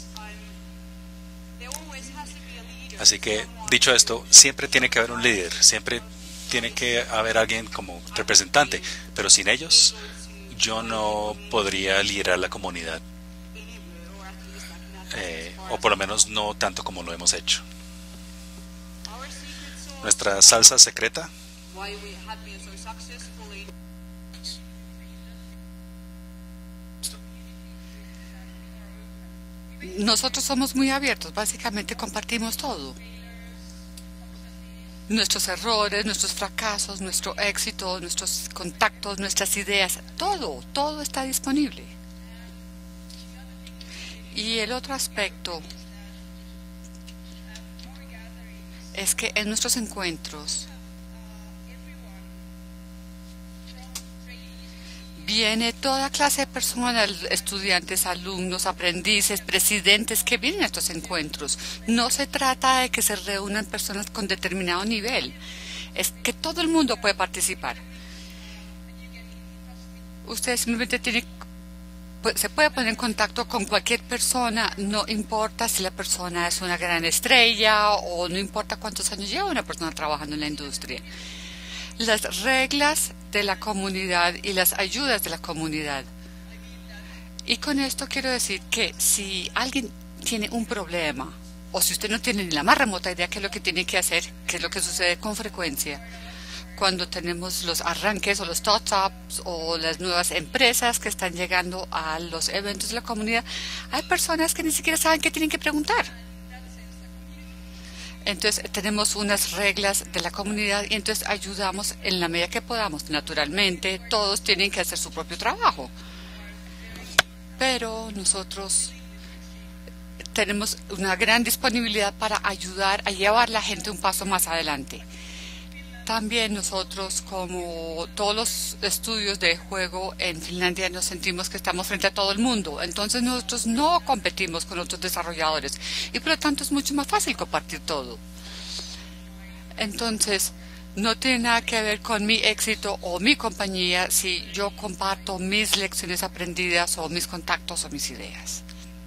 Así que, dicho esto, siempre tiene que haber un líder, siempre tiene que haber alguien como representante, pero sin ellos yo no podría liderar la comunidad, o por lo menos no tanto como lo hemos hecho. Nuestra salsa secreta nosotros somos muy abiertos, básicamente compartimos todo. Nuestros errores, nuestros fracasos, nuestro éxito, nuestros contactos, nuestras ideas, todo está disponible. Y el otro aspecto es que en nuestros encuentros viene toda clase de personas, estudiantes, alumnos, aprendices, presidentes que vienen a estos encuentros. No se trata de que se reúnan personas con determinado nivel, es que todo el mundo puede participar. Usted simplemente se puede poner en contacto con cualquier persona, no importa si la persona es una gran estrella o no importa cuántos años lleva una persona trabajando en la industria. Las reglas de la comunidad y las ayudas de la comunidad. Y con esto quiero decir que si alguien tiene un problema, o si usted no tiene ni la más remota idea qué es lo que tiene que hacer, qué es lo que sucede con frecuencia, cuando tenemos los arranques o los startups o las nuevas empresas que están llegando a los eventos de la comunidad, hay personas que ni siquiera saben qué tienen que preguntar. Entonces tenemos unas reglas de la comunidad y entonces ayudamos en la medida que podamos. Naturalmente, todos tienen que hacer su propio trabajo. Pero nosotros tenemos una gran disponibilidad para ayudar a llevar a la gente un paso más adelante. también nosotros, como todos los estudios de juego en Finlandia, nos sentimos que estamos frente a todo el mundo. Entonces nosotros no competimos con otros desarrolladores y por lo tanto es mucho más fácil compartir todo. Entonces no tiene nada que ver con mi éxito o mi compañía si yo comparto mis lecciones aprendidas o mis contactos o mis ideas.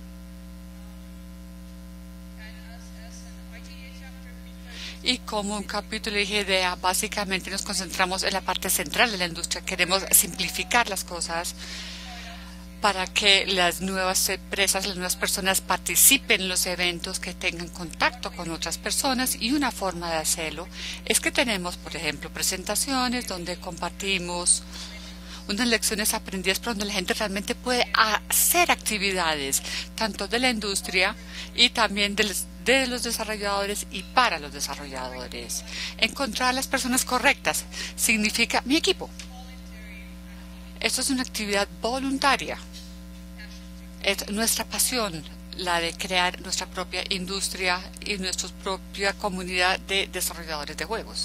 Y como un capítulo de idea, básicamente nos concentramos en la parte central de la industria. Queremos simplificar las cosas para que las nuevas empresas, las nuevas personas participen en los eventos, que tengan contacto con otras personas. Y una forma de hacerlo es que tenemos, por ejemplo, presentaciones donde compartimos unas lecciones aprendidas, pero donde la gente realmente puede hacer actividades, tanto de la industria y también de los desarrolladores y para los desarrolladores. Encontrar a las personas correctas significa mi equipo. Esto es una actividad voluntaria. Es nuestra pasión, la de crear nuestra propia industria y nuestra propia comunidad de desarrolladores de juegos.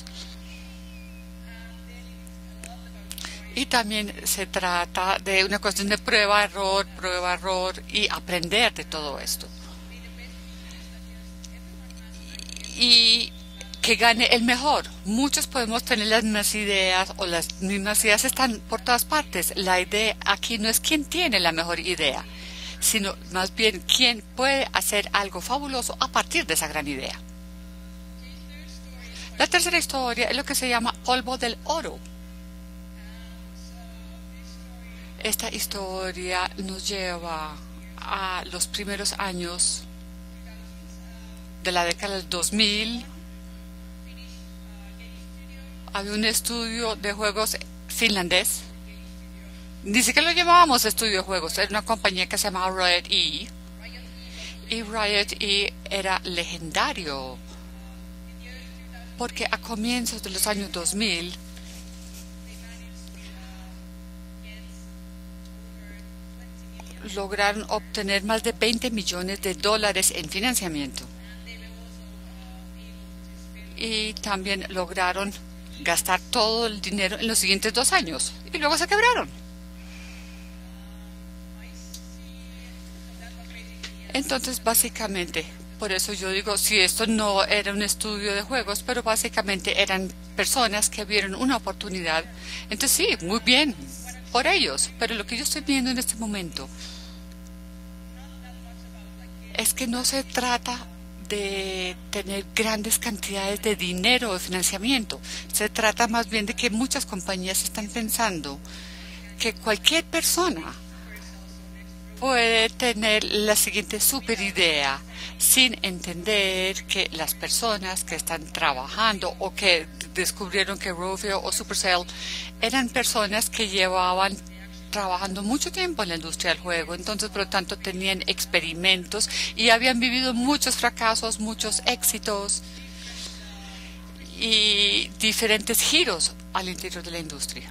Y también se trata de una cuestión de prueba, error y aprender de todo esto. Y que gane el mejor. Muchos podemos tener las mismas ideas o las mismas ideas están por todas partes. La idea aquí no es quién tiene la mejor idea, sino más bien quién puede hacer algo fabuloso a partir de esa gran idea. La tercera historia es lo que se llama polvo del oro. Esta historia nos lleva a los primeros años de la década del 2000. Había un estudio de juegos finlandés. Ni siquiera lo llamábamos estudio de juegos. Era una compañía que se llamaba Riot E. Y Riot E era legendario porque a comienzos de los años 2000 lograron obtener más de $20 millones en financiamiento. Y también lograron gastar todo el dinero en los siguientes 2 años. Y luego se quebraron. Entonces, básicamente, por eso yo digo, si esto no era un estudio de juegos, pero básicamente eran personas que vieron una oportunidad. Entonces, sí, muy bien por ellos. Pero lo que yo estoy viendo en este momento es que no se trata de tener grandes cantidades de dinero o de financiamiento. Se trata más bien de que muchas compañías están pensando que cualquier persona puede tener la siguiente super idea sin entender que las personas que están trabajando o que descubrieron que Rovio o Supercell eran personas que llevaban trabajando mucho tiempo en la industria del juego, entonces por lo tanto tenían experimentos y habían vivido muchos fracasos, muchos éxitos y diferentes giros al interior de la industria.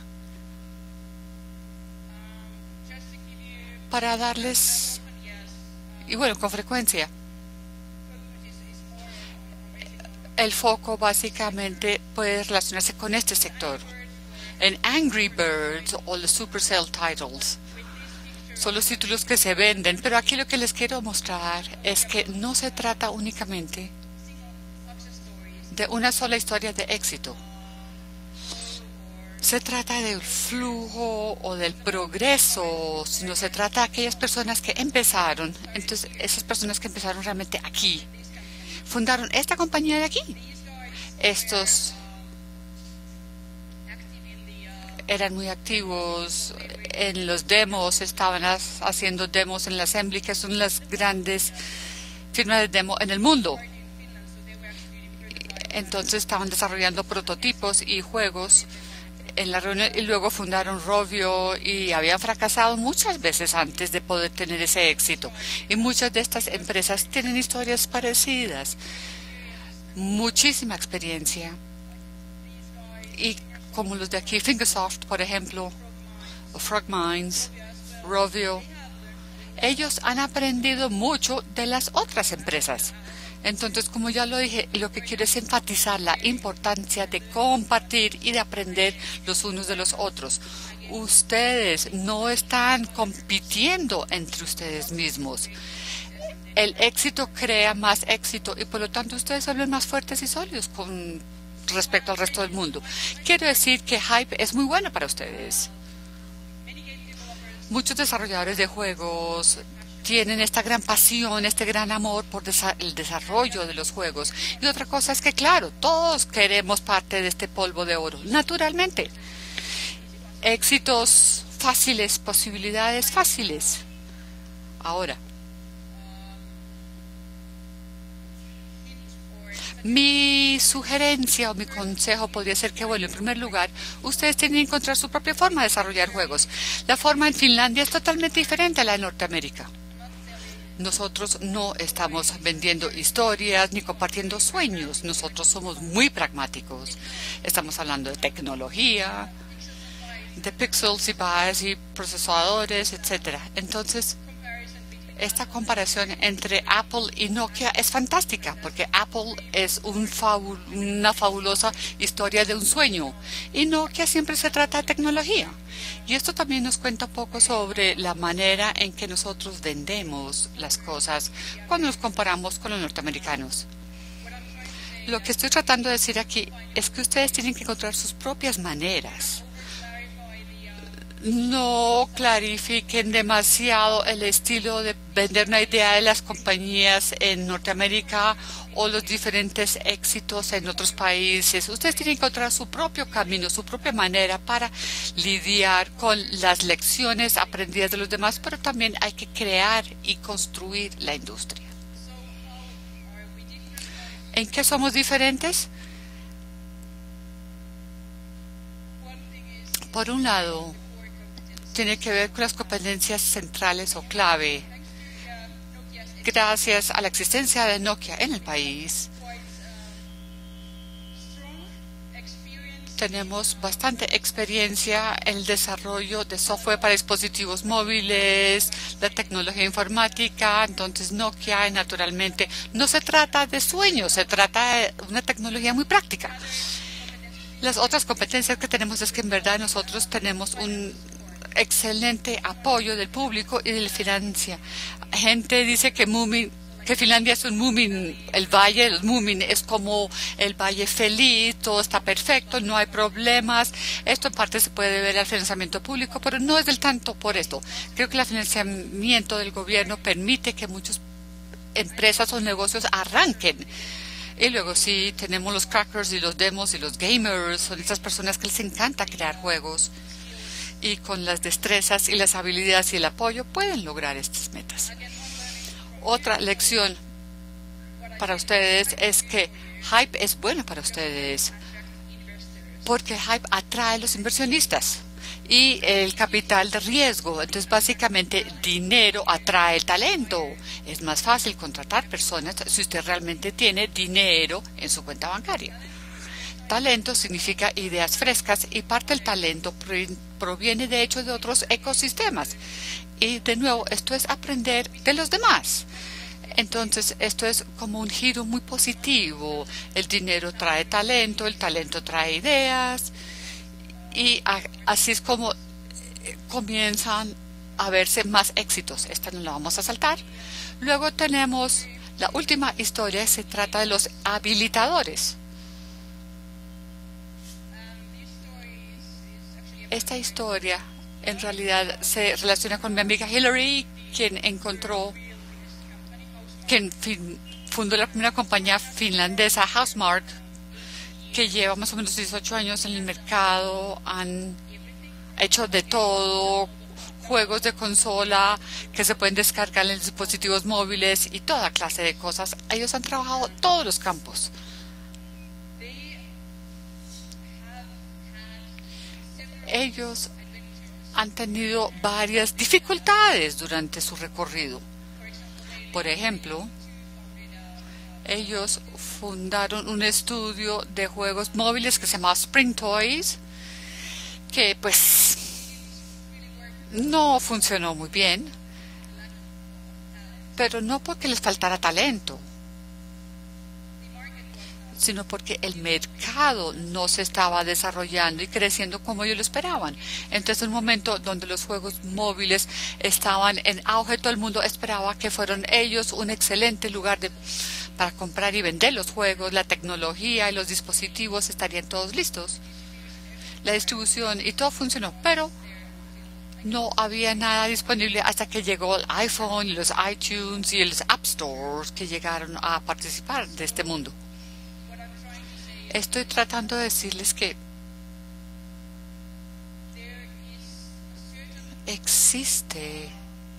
Para darles, y bueno, con frecuencia, el foco básicamente puede relacionarse con este sector. En Angry Birds o los Supercell titles son los títulos que se venden, pero aquí lo que les quiero mostrar es que no se trata únicamente de una sola historia de éxito. Se trata del flujo o del progreso, sino se trata de aquellas personas que empezaron. Entonces, esas personas que empezaron realmente aquí, fundaron esta compañía de aquí. Estos eran muy activos en los demos, estaban haciendo demos en la Assembly, que son las grandes firmas de demo en el mundo. Entonces estaban desarrollando prototipos y juegos en la reunión y luego fundaron Rovio y habían fracasado muchas veces antes de poder tener ese éxito. Y muchas de estas empresas tienen historias parecidas, muchísima experiencia. Y como los de aquí, Fingersoft, por ejemplo, o Frogminds, Rovio, ellos han aprendido mucho de las otras empresas. Entonces, como ya lo dije, lo que quiero es enfatizar la importancia de compartir y de aprender los unos de los otros. Ustedes no están compitiendo entre ustedes mismos. El éxito crea más éxito y por lo tanto ustedes son más fuertes y sólidos con respecto al resto del mundo. Quiero decir que Hype es muy bueno para ustedes. Muchos desarrolladores de juegos tienen esta gran pasión, este gran amor por el desarrollo de los juegos. Y otra cosa es que, claro, todos queremos parte de este polvo de oro, naturalmente. Éxitos fáciles, posibilidades fáciles. Ahora, mi sugerencia o mi consejo podría ser que, bueno, en primer lugar, ustedes tienen que encontrar su propia forma de desarrollar juegos. La forma en Finlandia es totalmente diferente a la de Norteamérica. Nosotros no estamos vendiendo historias ni compartiendo sueños. Nosotros somos muy pragmáticos. Estamos hablando de tecnología, de pixels y bytes y procesadores, etcétera. Entonces, esta comparación entre Apple y Nokia es fantástica porque Apple es una fabulosa historia de un sueño y Nokia siempre se trata de tecnología. Y esto también nos cuenta un poco sobre la manera en que nosotros vendemos las cosas cuando nos comparamos con los norteamericanos. Lo que estoy tratando de decir aquí es que ustedes tienen que encontrar sus propias maneras. No clarifiquen demasiado el estilo de vender una idea de las compañías en Norteamérica o los diferentes éxitos en otros países. Ustedes tienen que encontrar su propio camino, su propia manera para lidiar con las lecciones aprendidas de los demás, pero también hay que crear y construir la industria. ¿En qué somos diferentes? Por un lado, tiene que ver con las competencias centrales o clave. Gracias a la existencia de Nokia en el país, tenemos bastante experiencia en el desarrollo de software para dispositivos móviles, la tecnología informática. Entonces Nokia, naturalmente, no se trata de sueños, se trata de una tecnología muy práctica. Las otras competencias que tenemos es que en verdad nosotros tenemos un excelente apoyo del público y de la financia. Gente dice que Finlandia es un Moomin, el valle de los Moomin es como el valle feliz, todo está perfecto, no hay problemas. Esto en parte se puede ver al financiamiento público, pero no es del tanto por esto. Creo que el financiamiento del gobierno permite que muchas empresas o negocios arranquen. Y luego sí, tenemos los crackers y los demos y los gamers, son esas personas que les encanta crear juegos. Y con las destrezas y las habilidades y el apoyo pueden lograr estas metas. Otra lección para ustedes es que Hype es bueno para ustedes porque Hype atrae a los inversionistas y el capital de riesgo. Entonces, básicamente, dinero atrae el talento. Es más fácil contratar personas si usted realmente tiene dinero en su cuenta bancaria. Talento significa ideas frescas y parte del talento proviene de hecho de otros ecosistemas. Y de nuevo, esto es aprender de los demás. Entonces, esto es como un giro muy positivo. El dinero trae talento, el talento trae ideas. Y así es como comienzan a verse más éxitos. Esta no la vamos a saltar. Luego tenemos la última historia, se trata de los habilitadores. Esta historia en realidad se relaciona con mi amiga Hillary, quien fundó la primera compañía finlandesa, Housemarque, que lleva más o menos 18 años en el mercado. Han hecho de todo, juegos de consola que se pueden descargar en dispositivos móviles y toda clase de cosas. Ellos han trabajado todos los campos. Ellos han tenido varias dificultades durante su recorrido. Por ejemplo, ellos fundaron un estudio de juegos móviles que se llama Spring Toys, que pues no funcionó muy bien, pero no porque les faltara talento. sino porque el mercado no se estaba desarrollando y creciendo como ellos lo esperaban. Entonces, en un momento donde los juegos móviles estaban en auge, todo el mundo esperaba que fueran ellos un excelente lugar para comprar y vender los juegos, la tecnología y los dispositivos estarían todos listos. La distribución y todo funcionó, pero no había nada disponible hasta que llegó el iPhone y los iTunes y los App Stores que llegaron a participar de este mundo. Estoy tratando de decirles que existe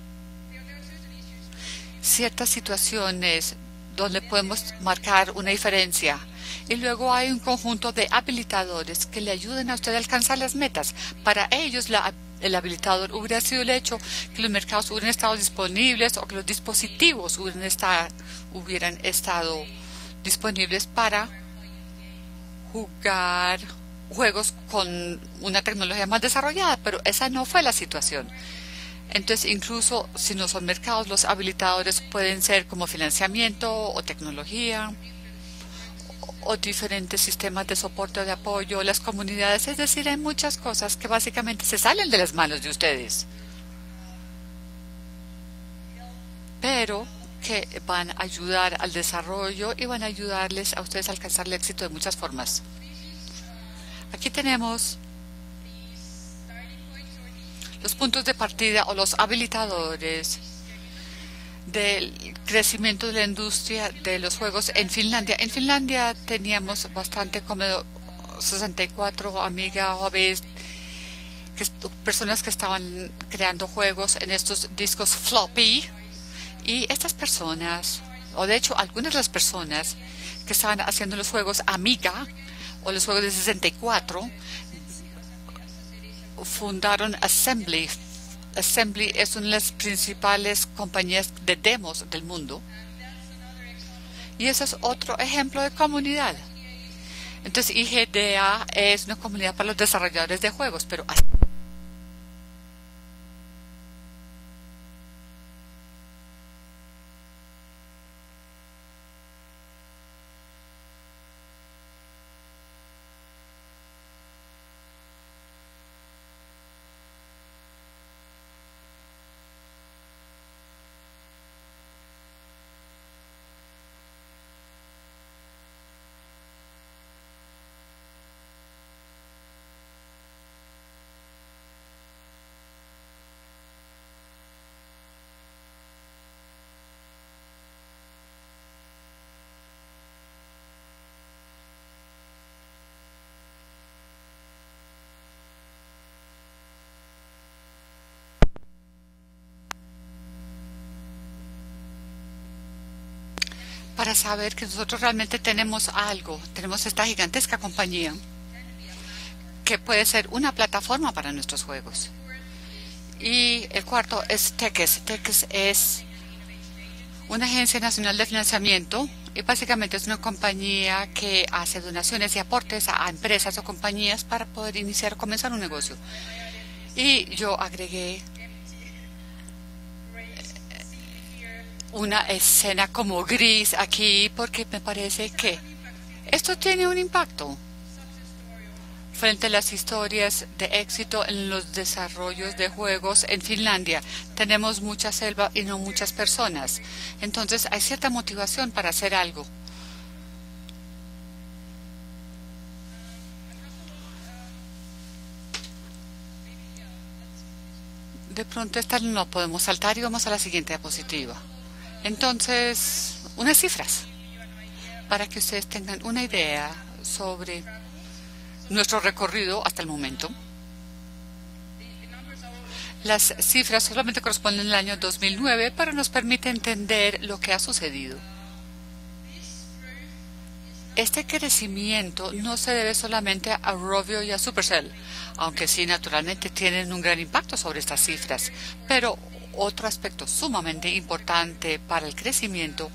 ciertas situaciones donde podemos marcar una diferencia y luego hay un conjunto de habilitadores que le ayuden a usted a alcanzar las metas. Para ellos el habilitador hubiera sido el hecho que los mercados hubieran estado disponibles o que los dispositivos hubieran estado disponibles para jugar juegos con una tecnología más desarrollada, pero esa no fue la situación. Entonces, incluso si no son mercados, los habilitadores pueden ser como financiamiento o tecnología o diferentes sistemas de soporte o de apoyo, las comunidades, es decir, hay muchas cosas que básicamente se salen de las manos de ustedes, pero que van a ayudar al desarrollo y van a ayudarles a ustedes a alcanzar el éxito de muchas formas. Aquí tenemos los puntos de partida o los habilitadores del crecimiento de la industria de los juegos en Finlandia. En Finlandia teníamos bastante como 64 Amiga OBs, personas que estaban creando juegos en estos discos floppy, y estas personas, o de hecho algunas de las personas que estaban haciendo los juegos Amiga o los juegos de 64 fundaron Assembly. Assembly es una de las principales compañías de demos del mundo. Y eso es otro ejemplo de comunidad. Entonces, IGDA es una comunidad para los desarrolladores de juegos, pero para saber que nosotros realmente tenemos algo, tenemos esta gigantesca compañía que puede ser una plataforma para nuestros juegos. Y el cuarto es TECES. TECES es una agencia nacional de financiamiento y básicamente es una compañía que hace donaciones y aportes a empresas o compañías para poder iniciar o comenzar un negocio. Y yo agregué una escena como gris aquí porque me parece que esto tiene un impacto frente a las historias de éxito en los desarrollos de juegos en Finlandia. Tenemos mucha selva y no muchas personas. Entonces hay cierta motivación para hacer algo. De pronto esta no podemos saltar y vamos a la siguiente diapositiva. Entonces, unas cifras para que ustedes tengan una idea sobre nuestro recorrido hasta el momento. Las cifras solamente corresponden al año 2009, pero nos permite entender lo que ha sucedido. Este crecimiento no se debe solamente a Rovio y a Supercell, aunque sí naturalmente tienen un gran impacto sobre estas cifras, pero otro aspecto sumamente importante para el crecimiento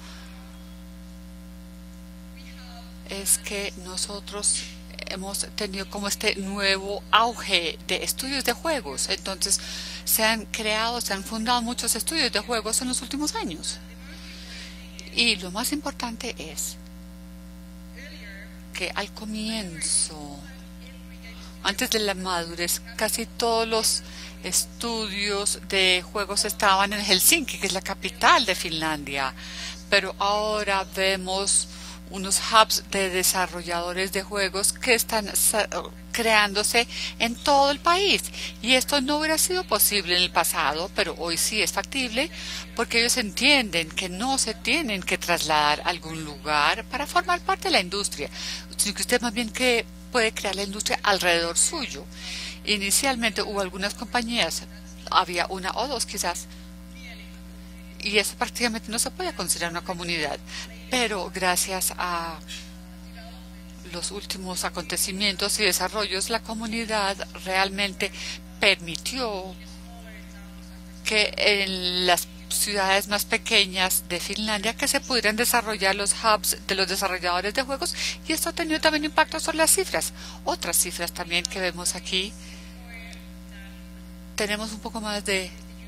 es que nosotros hemos tenido como este nuevo auge de estudios de juegos. Entonces se han fundado muchos estudios de juegos en los últimos años. Y lo más importante es, que al comienzo, antes de la madurez, casi todos los estudios de juegos estaban en Helsinki, que es la capital de Finlandia, pero ahora vemos unos hubs de desarrolladores de juegos que están creándose en todo el país. Y esto no hubiera sido posible en el pasado, pero hoy sí es factible porque ellos entienden que no se tienen que trasladar a algún lugar para formar parte de la industria, sino que usted más bien que puede crear la industria alrededor suyo. Inicialmente hubo algunas compañías, había una o dos quizás, y eso prácticamente no se puede considerar una comunidad. Pero gracias a los últimos acontecimientos y desarrollos, la comunidad realmente permitió que en las ciudades más pequeñas de Finlandia que se pudieran desarrollar los hubs de los desarrolladores de juegos, y esto ha tenido también impacto sobre las cifras. Otras cifras también que vemos aquí. Tenemos un poco más de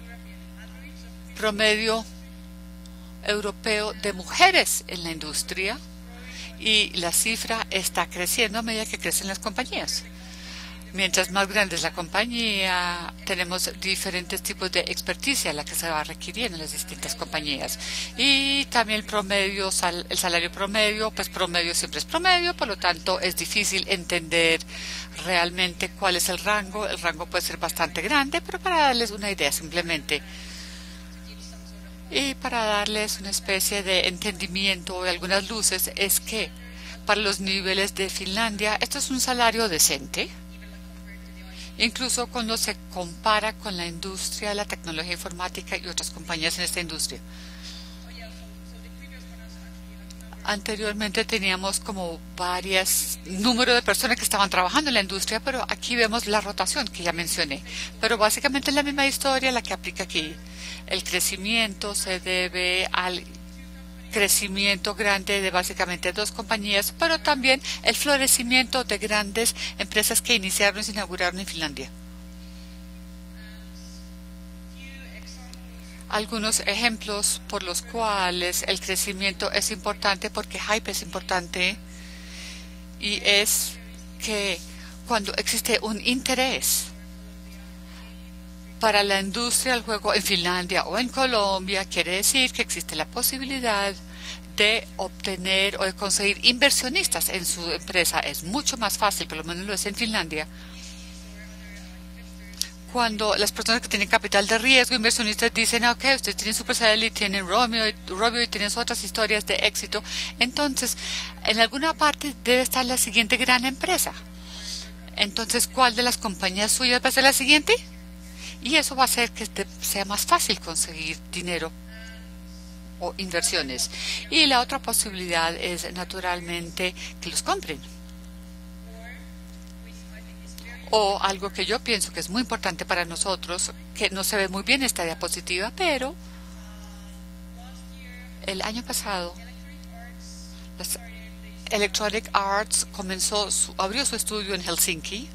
promedio europeo de mujeres en la industria y la cifra está creciendo a medida que crecen las compañías. Mientras más grande es la compañía, tenemos diferentes tipos de experticia la que se va requiriendo en las distintas compañías. Y también el promedio, el salario promedio, pues promedio siempre es promedio, por lo tanto es difícil entender realmente cuál es el rango. El rango puede ser bastante grande, pero para darles una idea simplemente, y para darles una especie de entendimiento de algunas luces, es que para los niveles de Finlandia esto es un salario decente, incluso cuando se compara con la industria de la tecnología informática y otras compañías en esta industria. Anteriormente teníamos como varios número de personas que estaban trabajando en la industria, pero aquí vemos la rotación que ya mencioné. Pero básicamente es la misma historia la que aplica aquí. El crecimiento se debe al crecimiento grande de básicamente dos compañías, pero también el florecimiento de grandes empresas que iniciaron y se inauguraron en Finlandia. Algunos ejemplos por los cuales el crecimiento es importante, porque hype es importante, y es que cuando existe un interés para la industria del juego en Finlandia o en Colombia, quiere decir que existe la posibilidad de obtener o de conseguir inversionistas en su empresa. Es mucho más fácil, por lo menos lo es en Finlandia, cuando las personas que tienen capital de riesgo, inversionistas, dicen, ok, ustedes tienen Supercell y tienen Romeo y tienen otras historias de éxito, entonces en alguna parte debe estar la siguiente gran empresa. Entonces, ¿cuál de las compañías suyas va a ser la siguiente? Y eso va a hacer que sea más fácil conseguir dinero o inversiones. Y la otra posibilidad es naturalmente que los compren. O algo que yo pienso que es muy importante para nosotros, que no se ve muy bien esta diapositiva, pero el año pasado Electronic Arts abrió su estudio en Helsinki.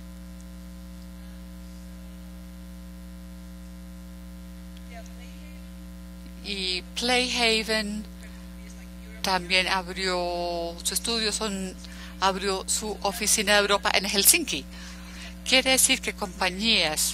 Y Playhaven también abrió su estudio, abrió su oficina de Europa en Helsinki. Quiere decir que compañías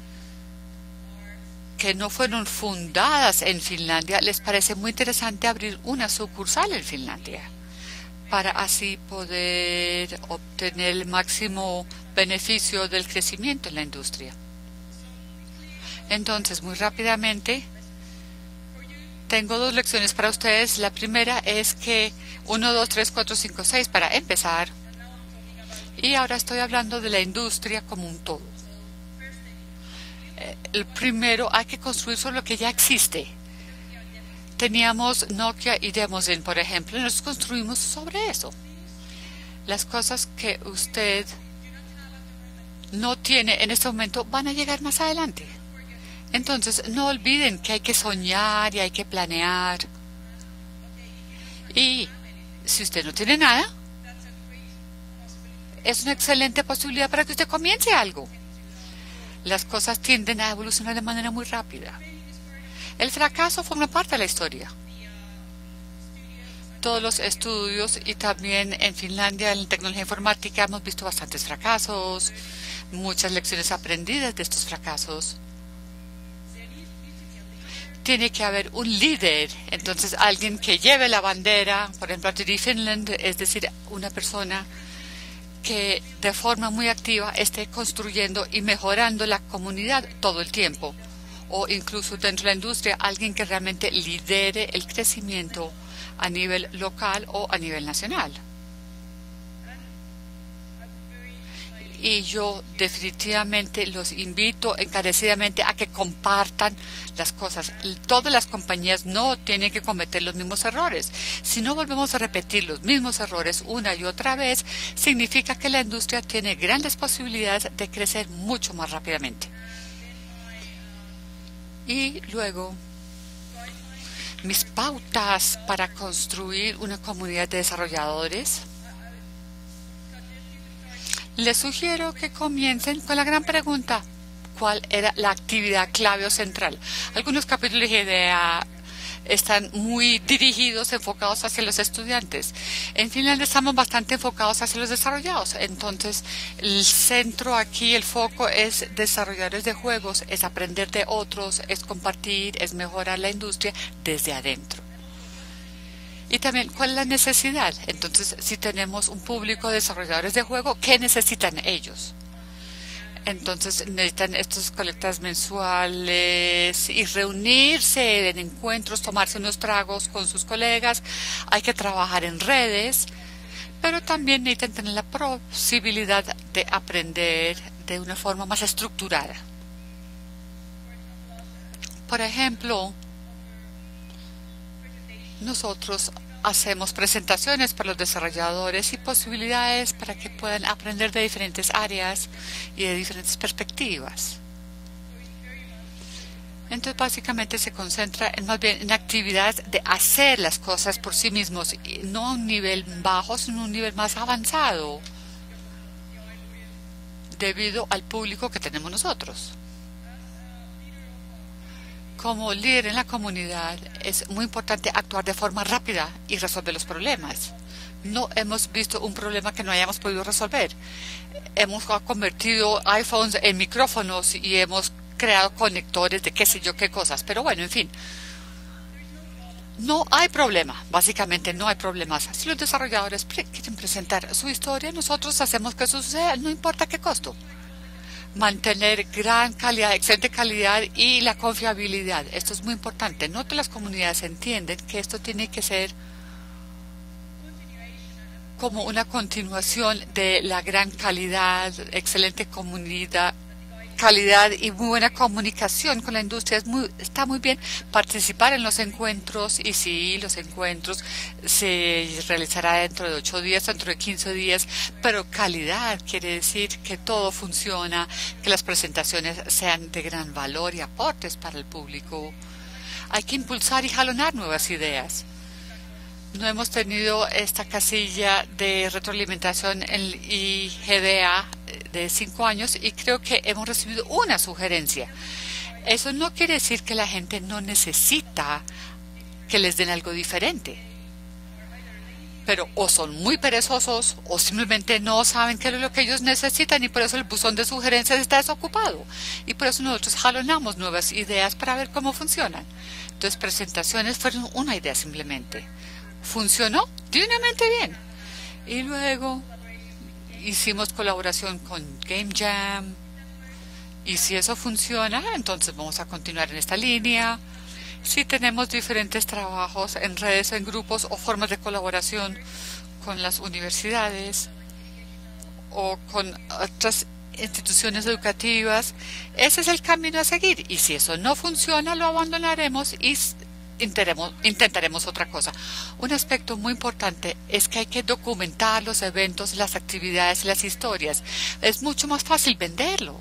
que no fueron fundadas en Finlandia les parece muy interesante abrir una sucursal en Finlandia para así poder obtener el máximo beneficio del crecimiento en la industria. Entonces, muy rápidamente, tengo dos lecciones para ustedes. La primera es que 1, 2, 3, 4, 5, 6 para empezar. Y ahora estoy hablando de la industria como un todo. El primero, hay que construir sobre lo que ya existe. Teníamos Nokia y Demozen, por ejemplo, y nos construimos sobre eso. Las cosas que usted no tiene en este momento van a llegar más adelante. Entonces, no olviden que hay que soñar y hay que planear. Y si usted no tiene nada, es una excelente posibilidad para que usted comience algo. Las cosas tienden a evolucionar de manera muy rápida. El fracaso forma parte de la historia. todos los estudios y también en Finlandia en tecnología informática hemos visto bastantes fracasos, muchas lecciones aprendidas de estos fracasos. Tiene que haber un líder, entonces alguien que lleve la bandera, por ejemplo, Artillery Finland, es decir, una persona que de forma muy activa esté construyendo y mejorando la comunidad todo el tiempo, o incluso dentro de la industria, alguien que realmente lidere el crecimiento a nivel local o a nivel nacional. Y yo definitivamente los invito encarecidamente a que compartan las cosas. Todas las compañías no tienen que cometer los mismos errores. Si no volvemos a repetir los mismos errores una y otra vez, significa que la industria tiene grandes posibilidades de crecer mucho más rápidamente. Y luego, mis pautas para construir una comunidad de desarrolladores. Les sugiero que comiencen con la gran pregunta: ¿cuál era la actividad clave o central? Algunos capítulos de IDEA están muy dirigidos, enfocados hacia los estudiantes. En Finlandia estamos bastante enfocados hacia los desarrollados. Entonces, el centro aquí, el foco es desarrolladores de juegos, es aprender de otros, es compartir, es mejorar la industria desde adentro. Y también, ¿cuál es la necesidad? Entonces, si tenemos un público de desarrolladores de juego, ¿qué necesitan ellos? Entonces, necesitan estos colectas mensuales y reunirse en encuentros, tomarse unos tragos con sus colegas. Hay que trabajar en redes, pero también necesitan tener la posibilidad de aprender de una forma más estructurada. Por ejemplo, nosotros hacemos presentaciones para los desarrolladores y posibilidades para que puedan aprender de diferentes áreas y de diferentes perspectivas. Entonces, básicamente se concentra más bien en actividades de hacer las cosas por sí mismos, y no a un nivel bajo, sino a un nivel más avanzado, debido al público que tenemos nosotros. Como líder en la comunidad, es muy importante actuar de forma rápida y resolver los problemas. No hemos visto un problema que no hayamos podido resolver. Hemos convertido iPhones en micrófonos y hemos creado conectores de qué sé yo qué cosas. Pero bueno, en fin. No hay problema. Básicamente no hay problemas. Si los desarrolladores quieren presentar su historia, nosotros hacemos que eso suceda, no importa qué costo. Mantener gran calidad, excelente calidad y la confiabilidad. Esto es muy importante. No todas las comunidades entienden que esto tiene que ser como una continuación de la gran calidad, excelente comunidad, calidad y muy buena comunicación con la industria. Está muy bien participar en los encuentros, y sí, los encuentros se realizará dentro de 8 días, dentro de 15 días, pero calidad quiere decir que todo funciona, que las presentaciones sean de gran valor y aportes para el público. Hay que impulsar y jalonar nuevas ideas. No hemos tenido esta casilla de retroalimentación en el IGDA de 5 años y creo que hemos recibido una sugerencia. Eso no quiere decir que la gente no necesita que les den algo diferente. Pero o son muy perezosos o simplemente no saben qué es lo que ellos necesitan y por eso el buzón de sugerencias está desocupado. Y por eso nosotros jalonamos nuevas ideas para ver cómo funcionan. Entonces, presentaciones fueron una idea simplemente. Funcionó divinamente bien. Y luego hicimos colaboración con Game Jam. Y si eso funciona, entonces vamos a continuar en esta línea. Si tenemos diferentes trabajos en redes, en grupos o formas de colaboración con las universidades o con otras instituciones educativas, ese es el camino a seguir. Y si eso no funciona, lo abandonaremos y intentaremos otra cosa. Un aspecto muy importante es que hay que documentar los eventos, las actividades, las historias. Es mucho más fácil venderlo.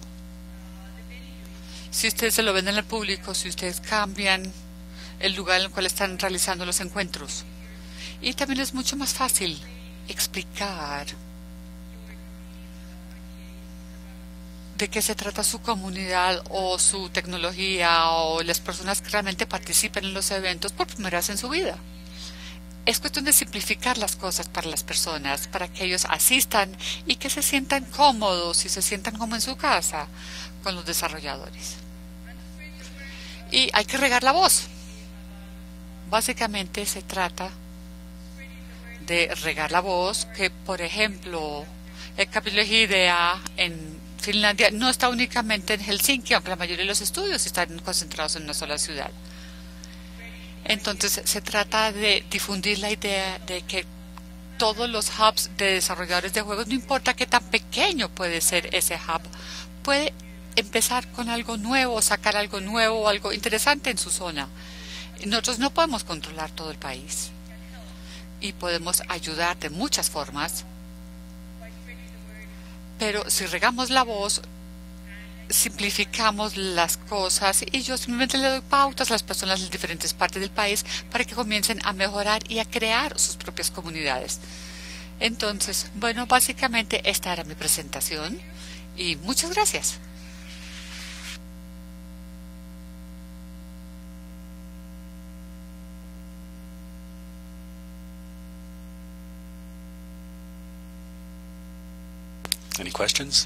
Si ustedes se lo venden al público, si ustedes cambian el lugar en el cual están realizando los encuentros. Y también es mucho más fácil explicar de qué se trata su comunidad o su tecnología o las personas que realmente participan en los eventos por primera vez en su vida. Es cuestión de simplificar las cosas para las personas, para que ellos asistan y que se sientan cómodos y se sientan como en su casa con los desarrolladores. Y hay que regar la voz. Básicamente se trata de regar la voz, que por ejemplo el capítulo de IDEA en Finlandia no está únicamente en Helsinki, aunque la mayoría de los estudios están concentrados en una sola ciudad. Entonces se trata de difundir la idea de que todos los hubs de desarrolladores de juegos, no importa qué tan pequeño puede ser ese hub, puede empezar con algo nuevo, sacar algo nuevo, algo interesante en su zona. Nosotros no podemos controlar todo el país y podemos ayudar de muchas formas, pero si regamos la voz, simplificamos las cosas y yo simplemente le doy pautas a las personas de diferentes partes del país para que comiencen a mejorar y a crear sus propias comunidades. Entonces, bueno, básicamente esta era mi presentación y muchas gracias. Any questions?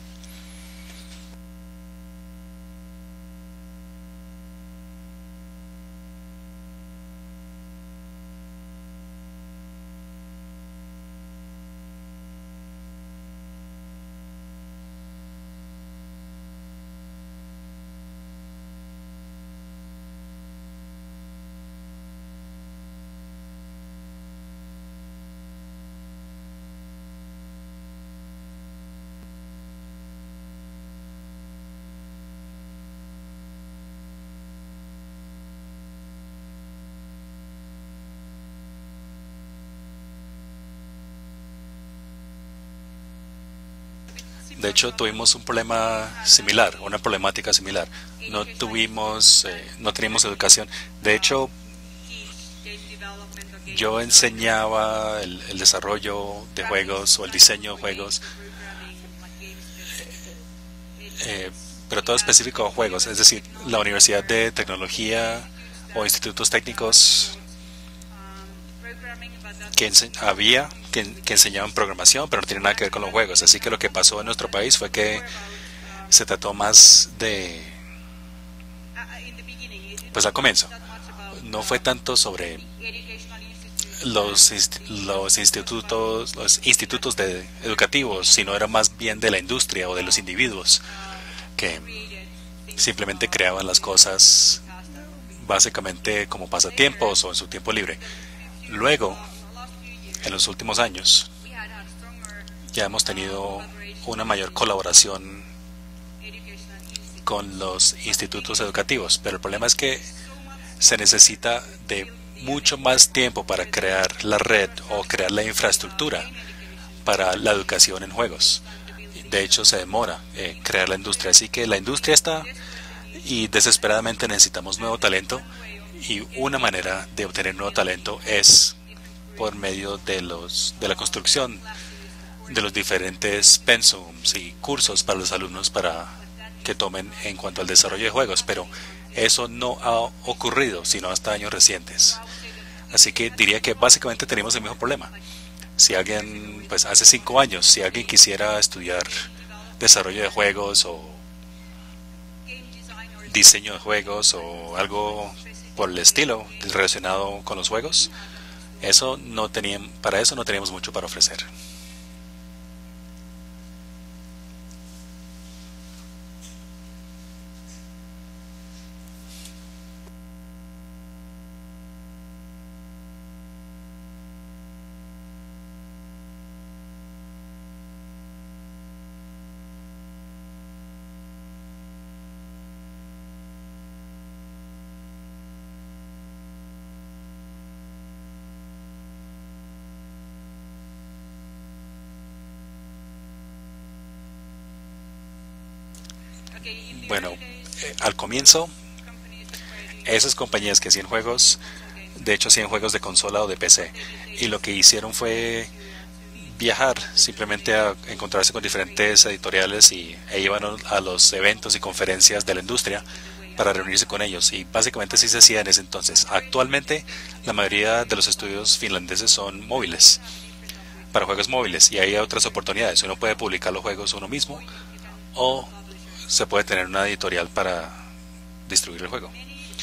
De hecho, tuvimos un problema similar, una problemática similar. No teníamos educación. De hecho, yo enseñaba el desarrollo de juegos o el diseño de juegos, pero todo específico a juegos. Es decir, la Universidad de Tecnología o institutos técnicos que enseñaban programación, pero no tiene nada que ver con los juegos. Así que lo que pasó en nuestro país fue que se trató más de, pues al comienzo, no fue tanto sobre los institutos educativos, sino era más bien de la industria o de los individuos que simplemente creaban las cosas básicamente como pasatiempos o en su tiempo libre. Luego, en los últimos años, ya hemos tenido una mayor colaboración con los institutos educativos, pero el problema es que se necesita de mucho más tiempo para crear la red o crear la infraestructura para la educación en juegos. De hecho, se demora crear la industria, así que la industria está y desesperadamente necesitamos nuevo talento, y una manera de obtener nuevo talento es por medio de la construcción de los diferentes pensums y cursos para los alumnos para que tomen en cuanto al desarrollo de juegos, pero eso no ha ocurrido sino hasta años recientes. Así que diría que básicamente tenemos el mismo problema. Si alguien, pues hace 5 años, si alguien quisiera estudiar desarrollo de juegos o diseño de juegos o algo por el estilo relacionado con los juegos, para eso no teníamos mucho para ofrecer. Bueno, al comienzo, esas compañías que hacían juegos, de hecho hacían juegos de consola o de PC, y lo que hicieron fue viajar, simplemente a encontrarse con diferentes editoriales e iban a los eventos y conferencias de la industria para reunirse con ellos y básicamente sí se hacía en ese entonces. Actualmente la mayoría de los estudios finlandeses son móviles, para juegos móviles, y hay otras oportunidades. Uno puede publicar los juegos uno mismo o se puede tener una editorial para distribuir el juego.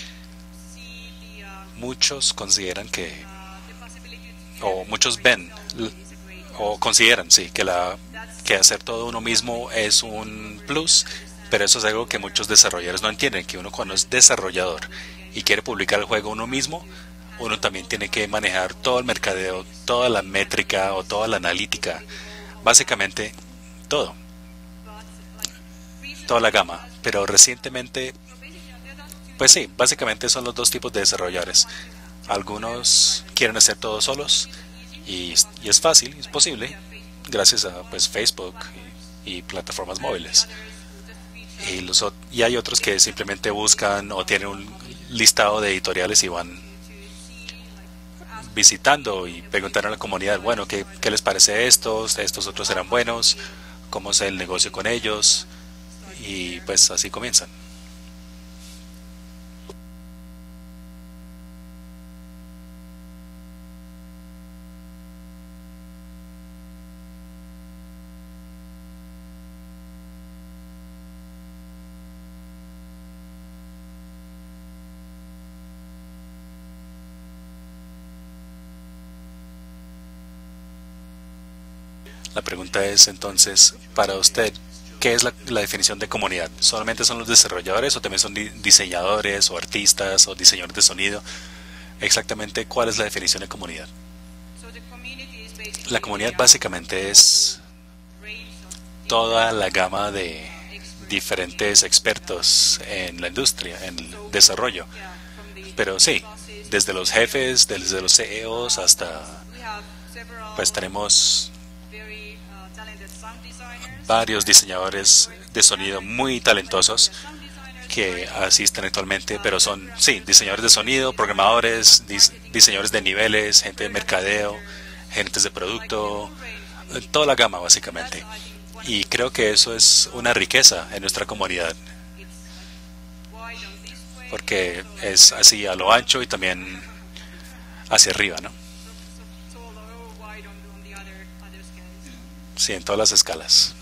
Muchos consideran que, o muchos ven, o consideran, sí, que hacer todo uno mismo es un plus, pero eso es algo que muchos desarrolladores no entienden, que uno cuando es desarrollador y quiere publicar el juego uno mismo, uno también tiene que manejar todo el mercadeo, toda la métrica o toda la analítica, básicamente todo, toda la gama. Pero recientemente, pues sí, básicamente son los dos tipos de desarrolladores. Algunos quieren hacer todo solos y es fácil, es posible, gracias a pues Facebook y plataformas móviles. Y hay otros que simplemente buscan o tienen un listado de editoriales y van visitando y preguntar a la comunidad, bueno, ¿qué les parece estos otros eran buenos, cómo es el negocio con ellos, y pues así comienzan. La pregunta es entonces, para usted, ¿qué es la definición de comunidad? ¿Solamente son los desarrolladores o también son diseñadores o artistas o diseñadores de sonido? Exactamente, ¿cuál es la definición de comunidad? La comunidad básicamente es toda la gama de diferentes expertos en la industria, en el desarrollo. Pero sí, desde los jefes, desde los CEOs hasta, pues tenemos varios diseñadores de sonido muy talentosos que asisten actualmente, pero son, sí, diseñadores de sonido, programadores, diseñadores de niveles, gente de mercadeo, gerentes de producto, toda la gama básicamente. Y creo que eso es una riqueza en nuestra comunidad, porque es así a lo ancho y también hacia arriba, ¿no? Sí, en todas las escalas.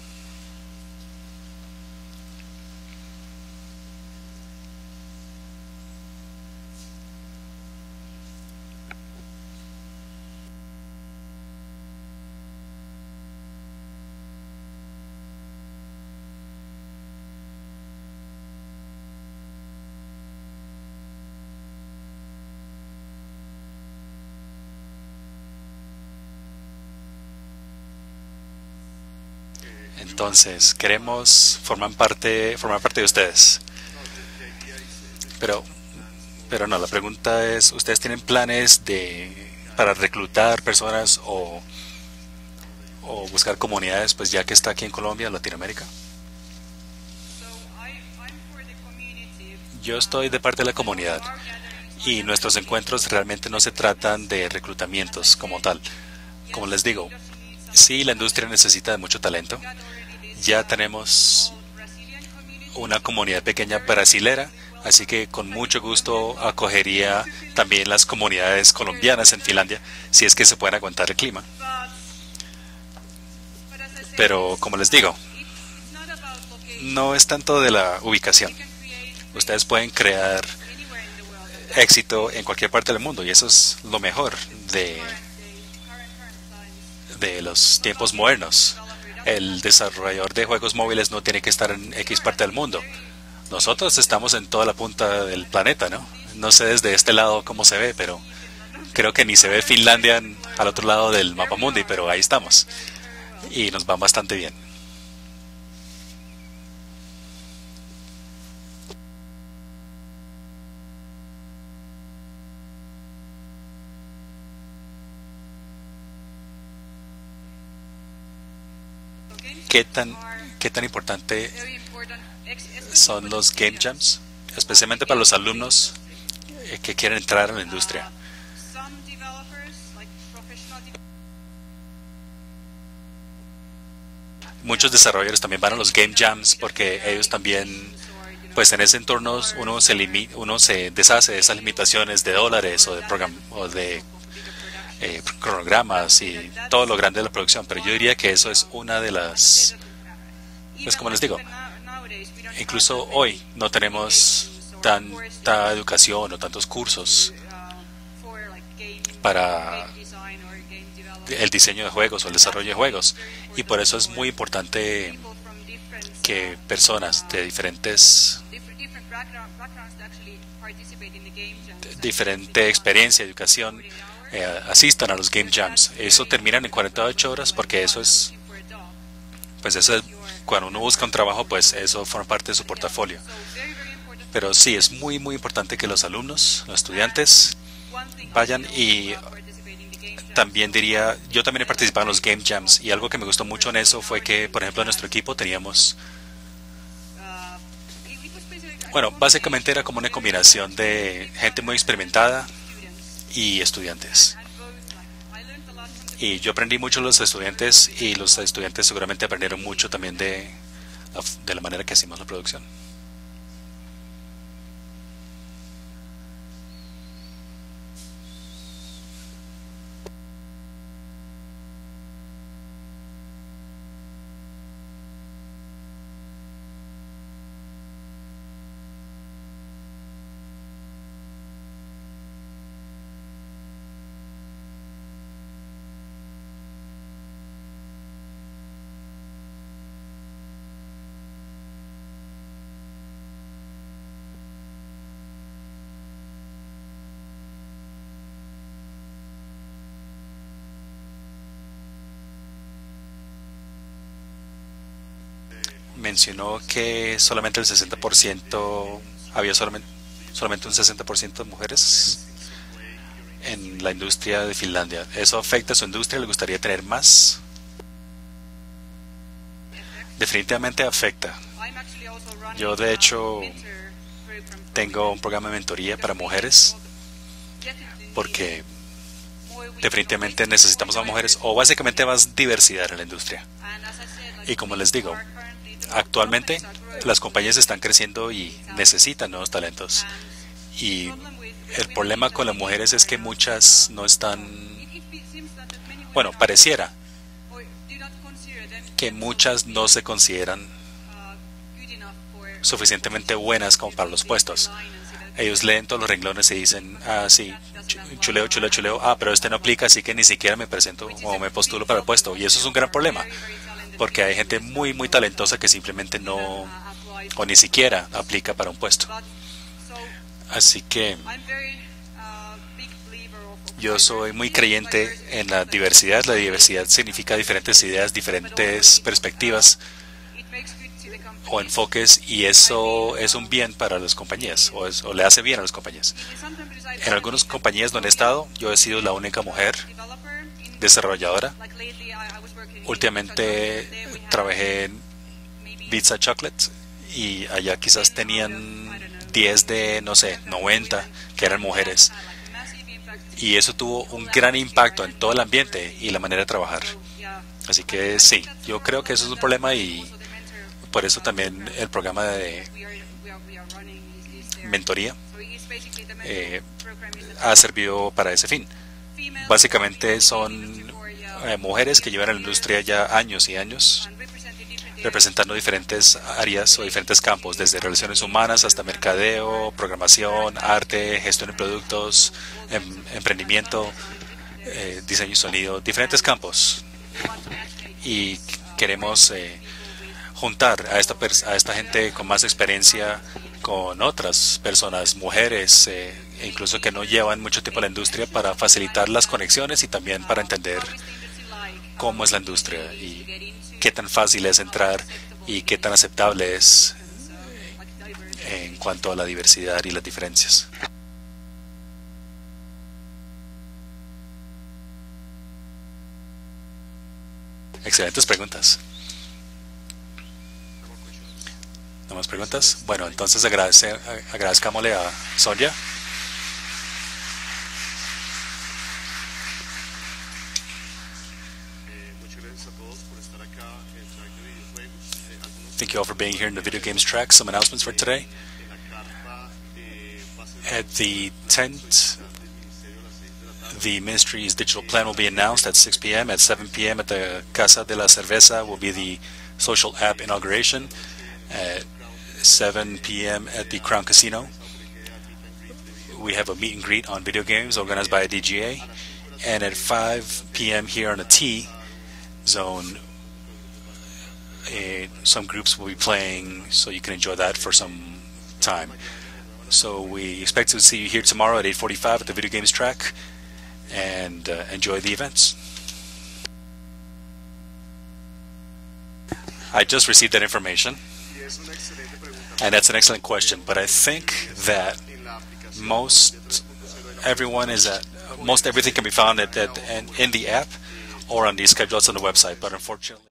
Entonces, queremos formar parte de ustedes. Pero, pero no, la pregunta es, ¿ustedes tienen planes para reclutar personas o buscar comunidades, pues ya que está aquí en Colombia, Latinoamérica? Yo estoy de parte de la comunidad y nuestros encuentros realmente no se tratan de reclutamientos como tal. Como les digo, sí, la industria necesita de mucho talento. Ya tenemos una comunidad pequeña brasilera, así que con mucho gusto acogería también las comunidades colombianas en Finlandia, si es que se pueden aguantar el clima. Pero como les digo, no es tanto de la ubicación. Ustedes pueden crear éxito en cualquier parte del mundo y eso es lo mejor de los tiempos modernos. El desarrollador de juegos móviles no tiene que estar en X parte del mundo. Nosotros estamos en toda la punta del planeta, ¿no? No sé desde este lado cómo se ve, pero creo que ni se ve Finlandia al otro lado del mapa mundi, pero ahí estamos. Y nos va bastante bien. ¿Qué tan importante son los game jams, especialmente para los alumnos que quieren entrar en la industria? Muchos desarrolladores también van a los game jams porque ellos también pues en ese entorno uno se deshace de esas limitaciones de dólares o de cronogramas y todo lo grande de la producción. Pero yo diría que eso es una de las, pues como les digo, incluso hoy no tenemos tanta educación o tantos cursos para el diseño de juegos o el desarrollo de juegos, y por eso es muy importante que personas de diferente experiencia, educación, asistan a los Game Jams. Eso terminan en 48 horas porque eso es, pues eso es, cuando uno busca un trabajo, pues eso forma parte de su portafolio. Pero sí, es muy, muy importante que los alumnos, los estudiantes, vayan. Y también diría, yo también he participado en los Game Jams y algo que me gustó mucho en eso fue que, por ejemplo, en nuestro equipo teníamos, bueno, básicamente era como una combinación de gente muy experimentada y estudiantes. Y yo aprendí mucho de los estudiantes y los estudiantes seguramente aprendieron mucho también de la manera que hacemos la producción. Mencionó que solamente el 60%, había solamente un 60% de mujeres en la industria de Finlandia. ¿Eso afecta a su industria? ¿Le gustaría tener más? Definitivamente afecta. Yo, de hecho, tengo un programa de mentoría para mujeres porque definitivamente necesitamos a mujeres o básicamente más diversidad en la industria. Y como les digo, actualmente las compañías están creciendo y necesitan nuevos talentos. Y el problema con las mujeres es que muchas no están, bueno, pareciera que muchas no se consideran suficientemente buenas como para los puestos. Ellos leen todos los renglones y dicen, ah, sí, chuleo, chuleo, chuleo, ah, pero este no aplica, así que ni siquiera me presento o me postulo para el puesto. Y eso es un gran problema, porque hay gente muy, muy talentosa que simplemente no, o ni siquiera aplica para un puesto. Así que yo soy muy creyente en la diversidad. La diversidad significa diferentes ideas, diferentes perspectivas o enfoques, y eso es un bien para las compañías, o le hace bien a las compañías. En algunas compañías donde he estado, yo he sido la única mujer desarrolladora. Últimamente trabajé en Pizza Chocolate y allá quizás tenían 10 de, no sé, 90 que eran mujeres. Y eso tuvo un gran impacto en todo el ambiente y la manera de trabajar. Así que sí, yo creo que eso es un problema, y por eso también el programa de mentoría ha servido para ese fin. Básicamente son mujeres que llevan en la industria ya años y años, representando diferentes áreas o diferentes campos, desde relaciones humanas hasta mercadeo, programación, arte, gestión de productos, emprendimiento, diseño y sonido, diferentes campos. Y queremos juntar a esta gente con más experiencia con otras personas, mujeres, incluso que no llevan mucho tiempo en la industria, para facilitar las conexiones y también para entender cómo es la industria y qué tan fácil es entrar y qué tan aceptable es en cuanto a la diversidad y las diferencias. Excelentes preguntas. ¿No más preguntas? Bueno, entonces agradezcámosle a Sonia. Thank you all for being here in the video games track. Some announcements for today. At the tent, the ministry's digital plan will be announced at 6 p.m. At 7 p.m. at the Casa de la Cerveza will be the social app inauguration. At 7 p.m. at the Crown Casino, we have a meet and greet on video games organized by a DGA. And at 5 p.m. here on the T zone, some groups will be playing, so you can enjoy that for some time. So we expect to see you here tomorrow at 8:45 at the video games track, and enjoy the events. I just received that information, and that's an excellent question, but I think that most everything can be found in the app or on the schedules on the website, but unfortunately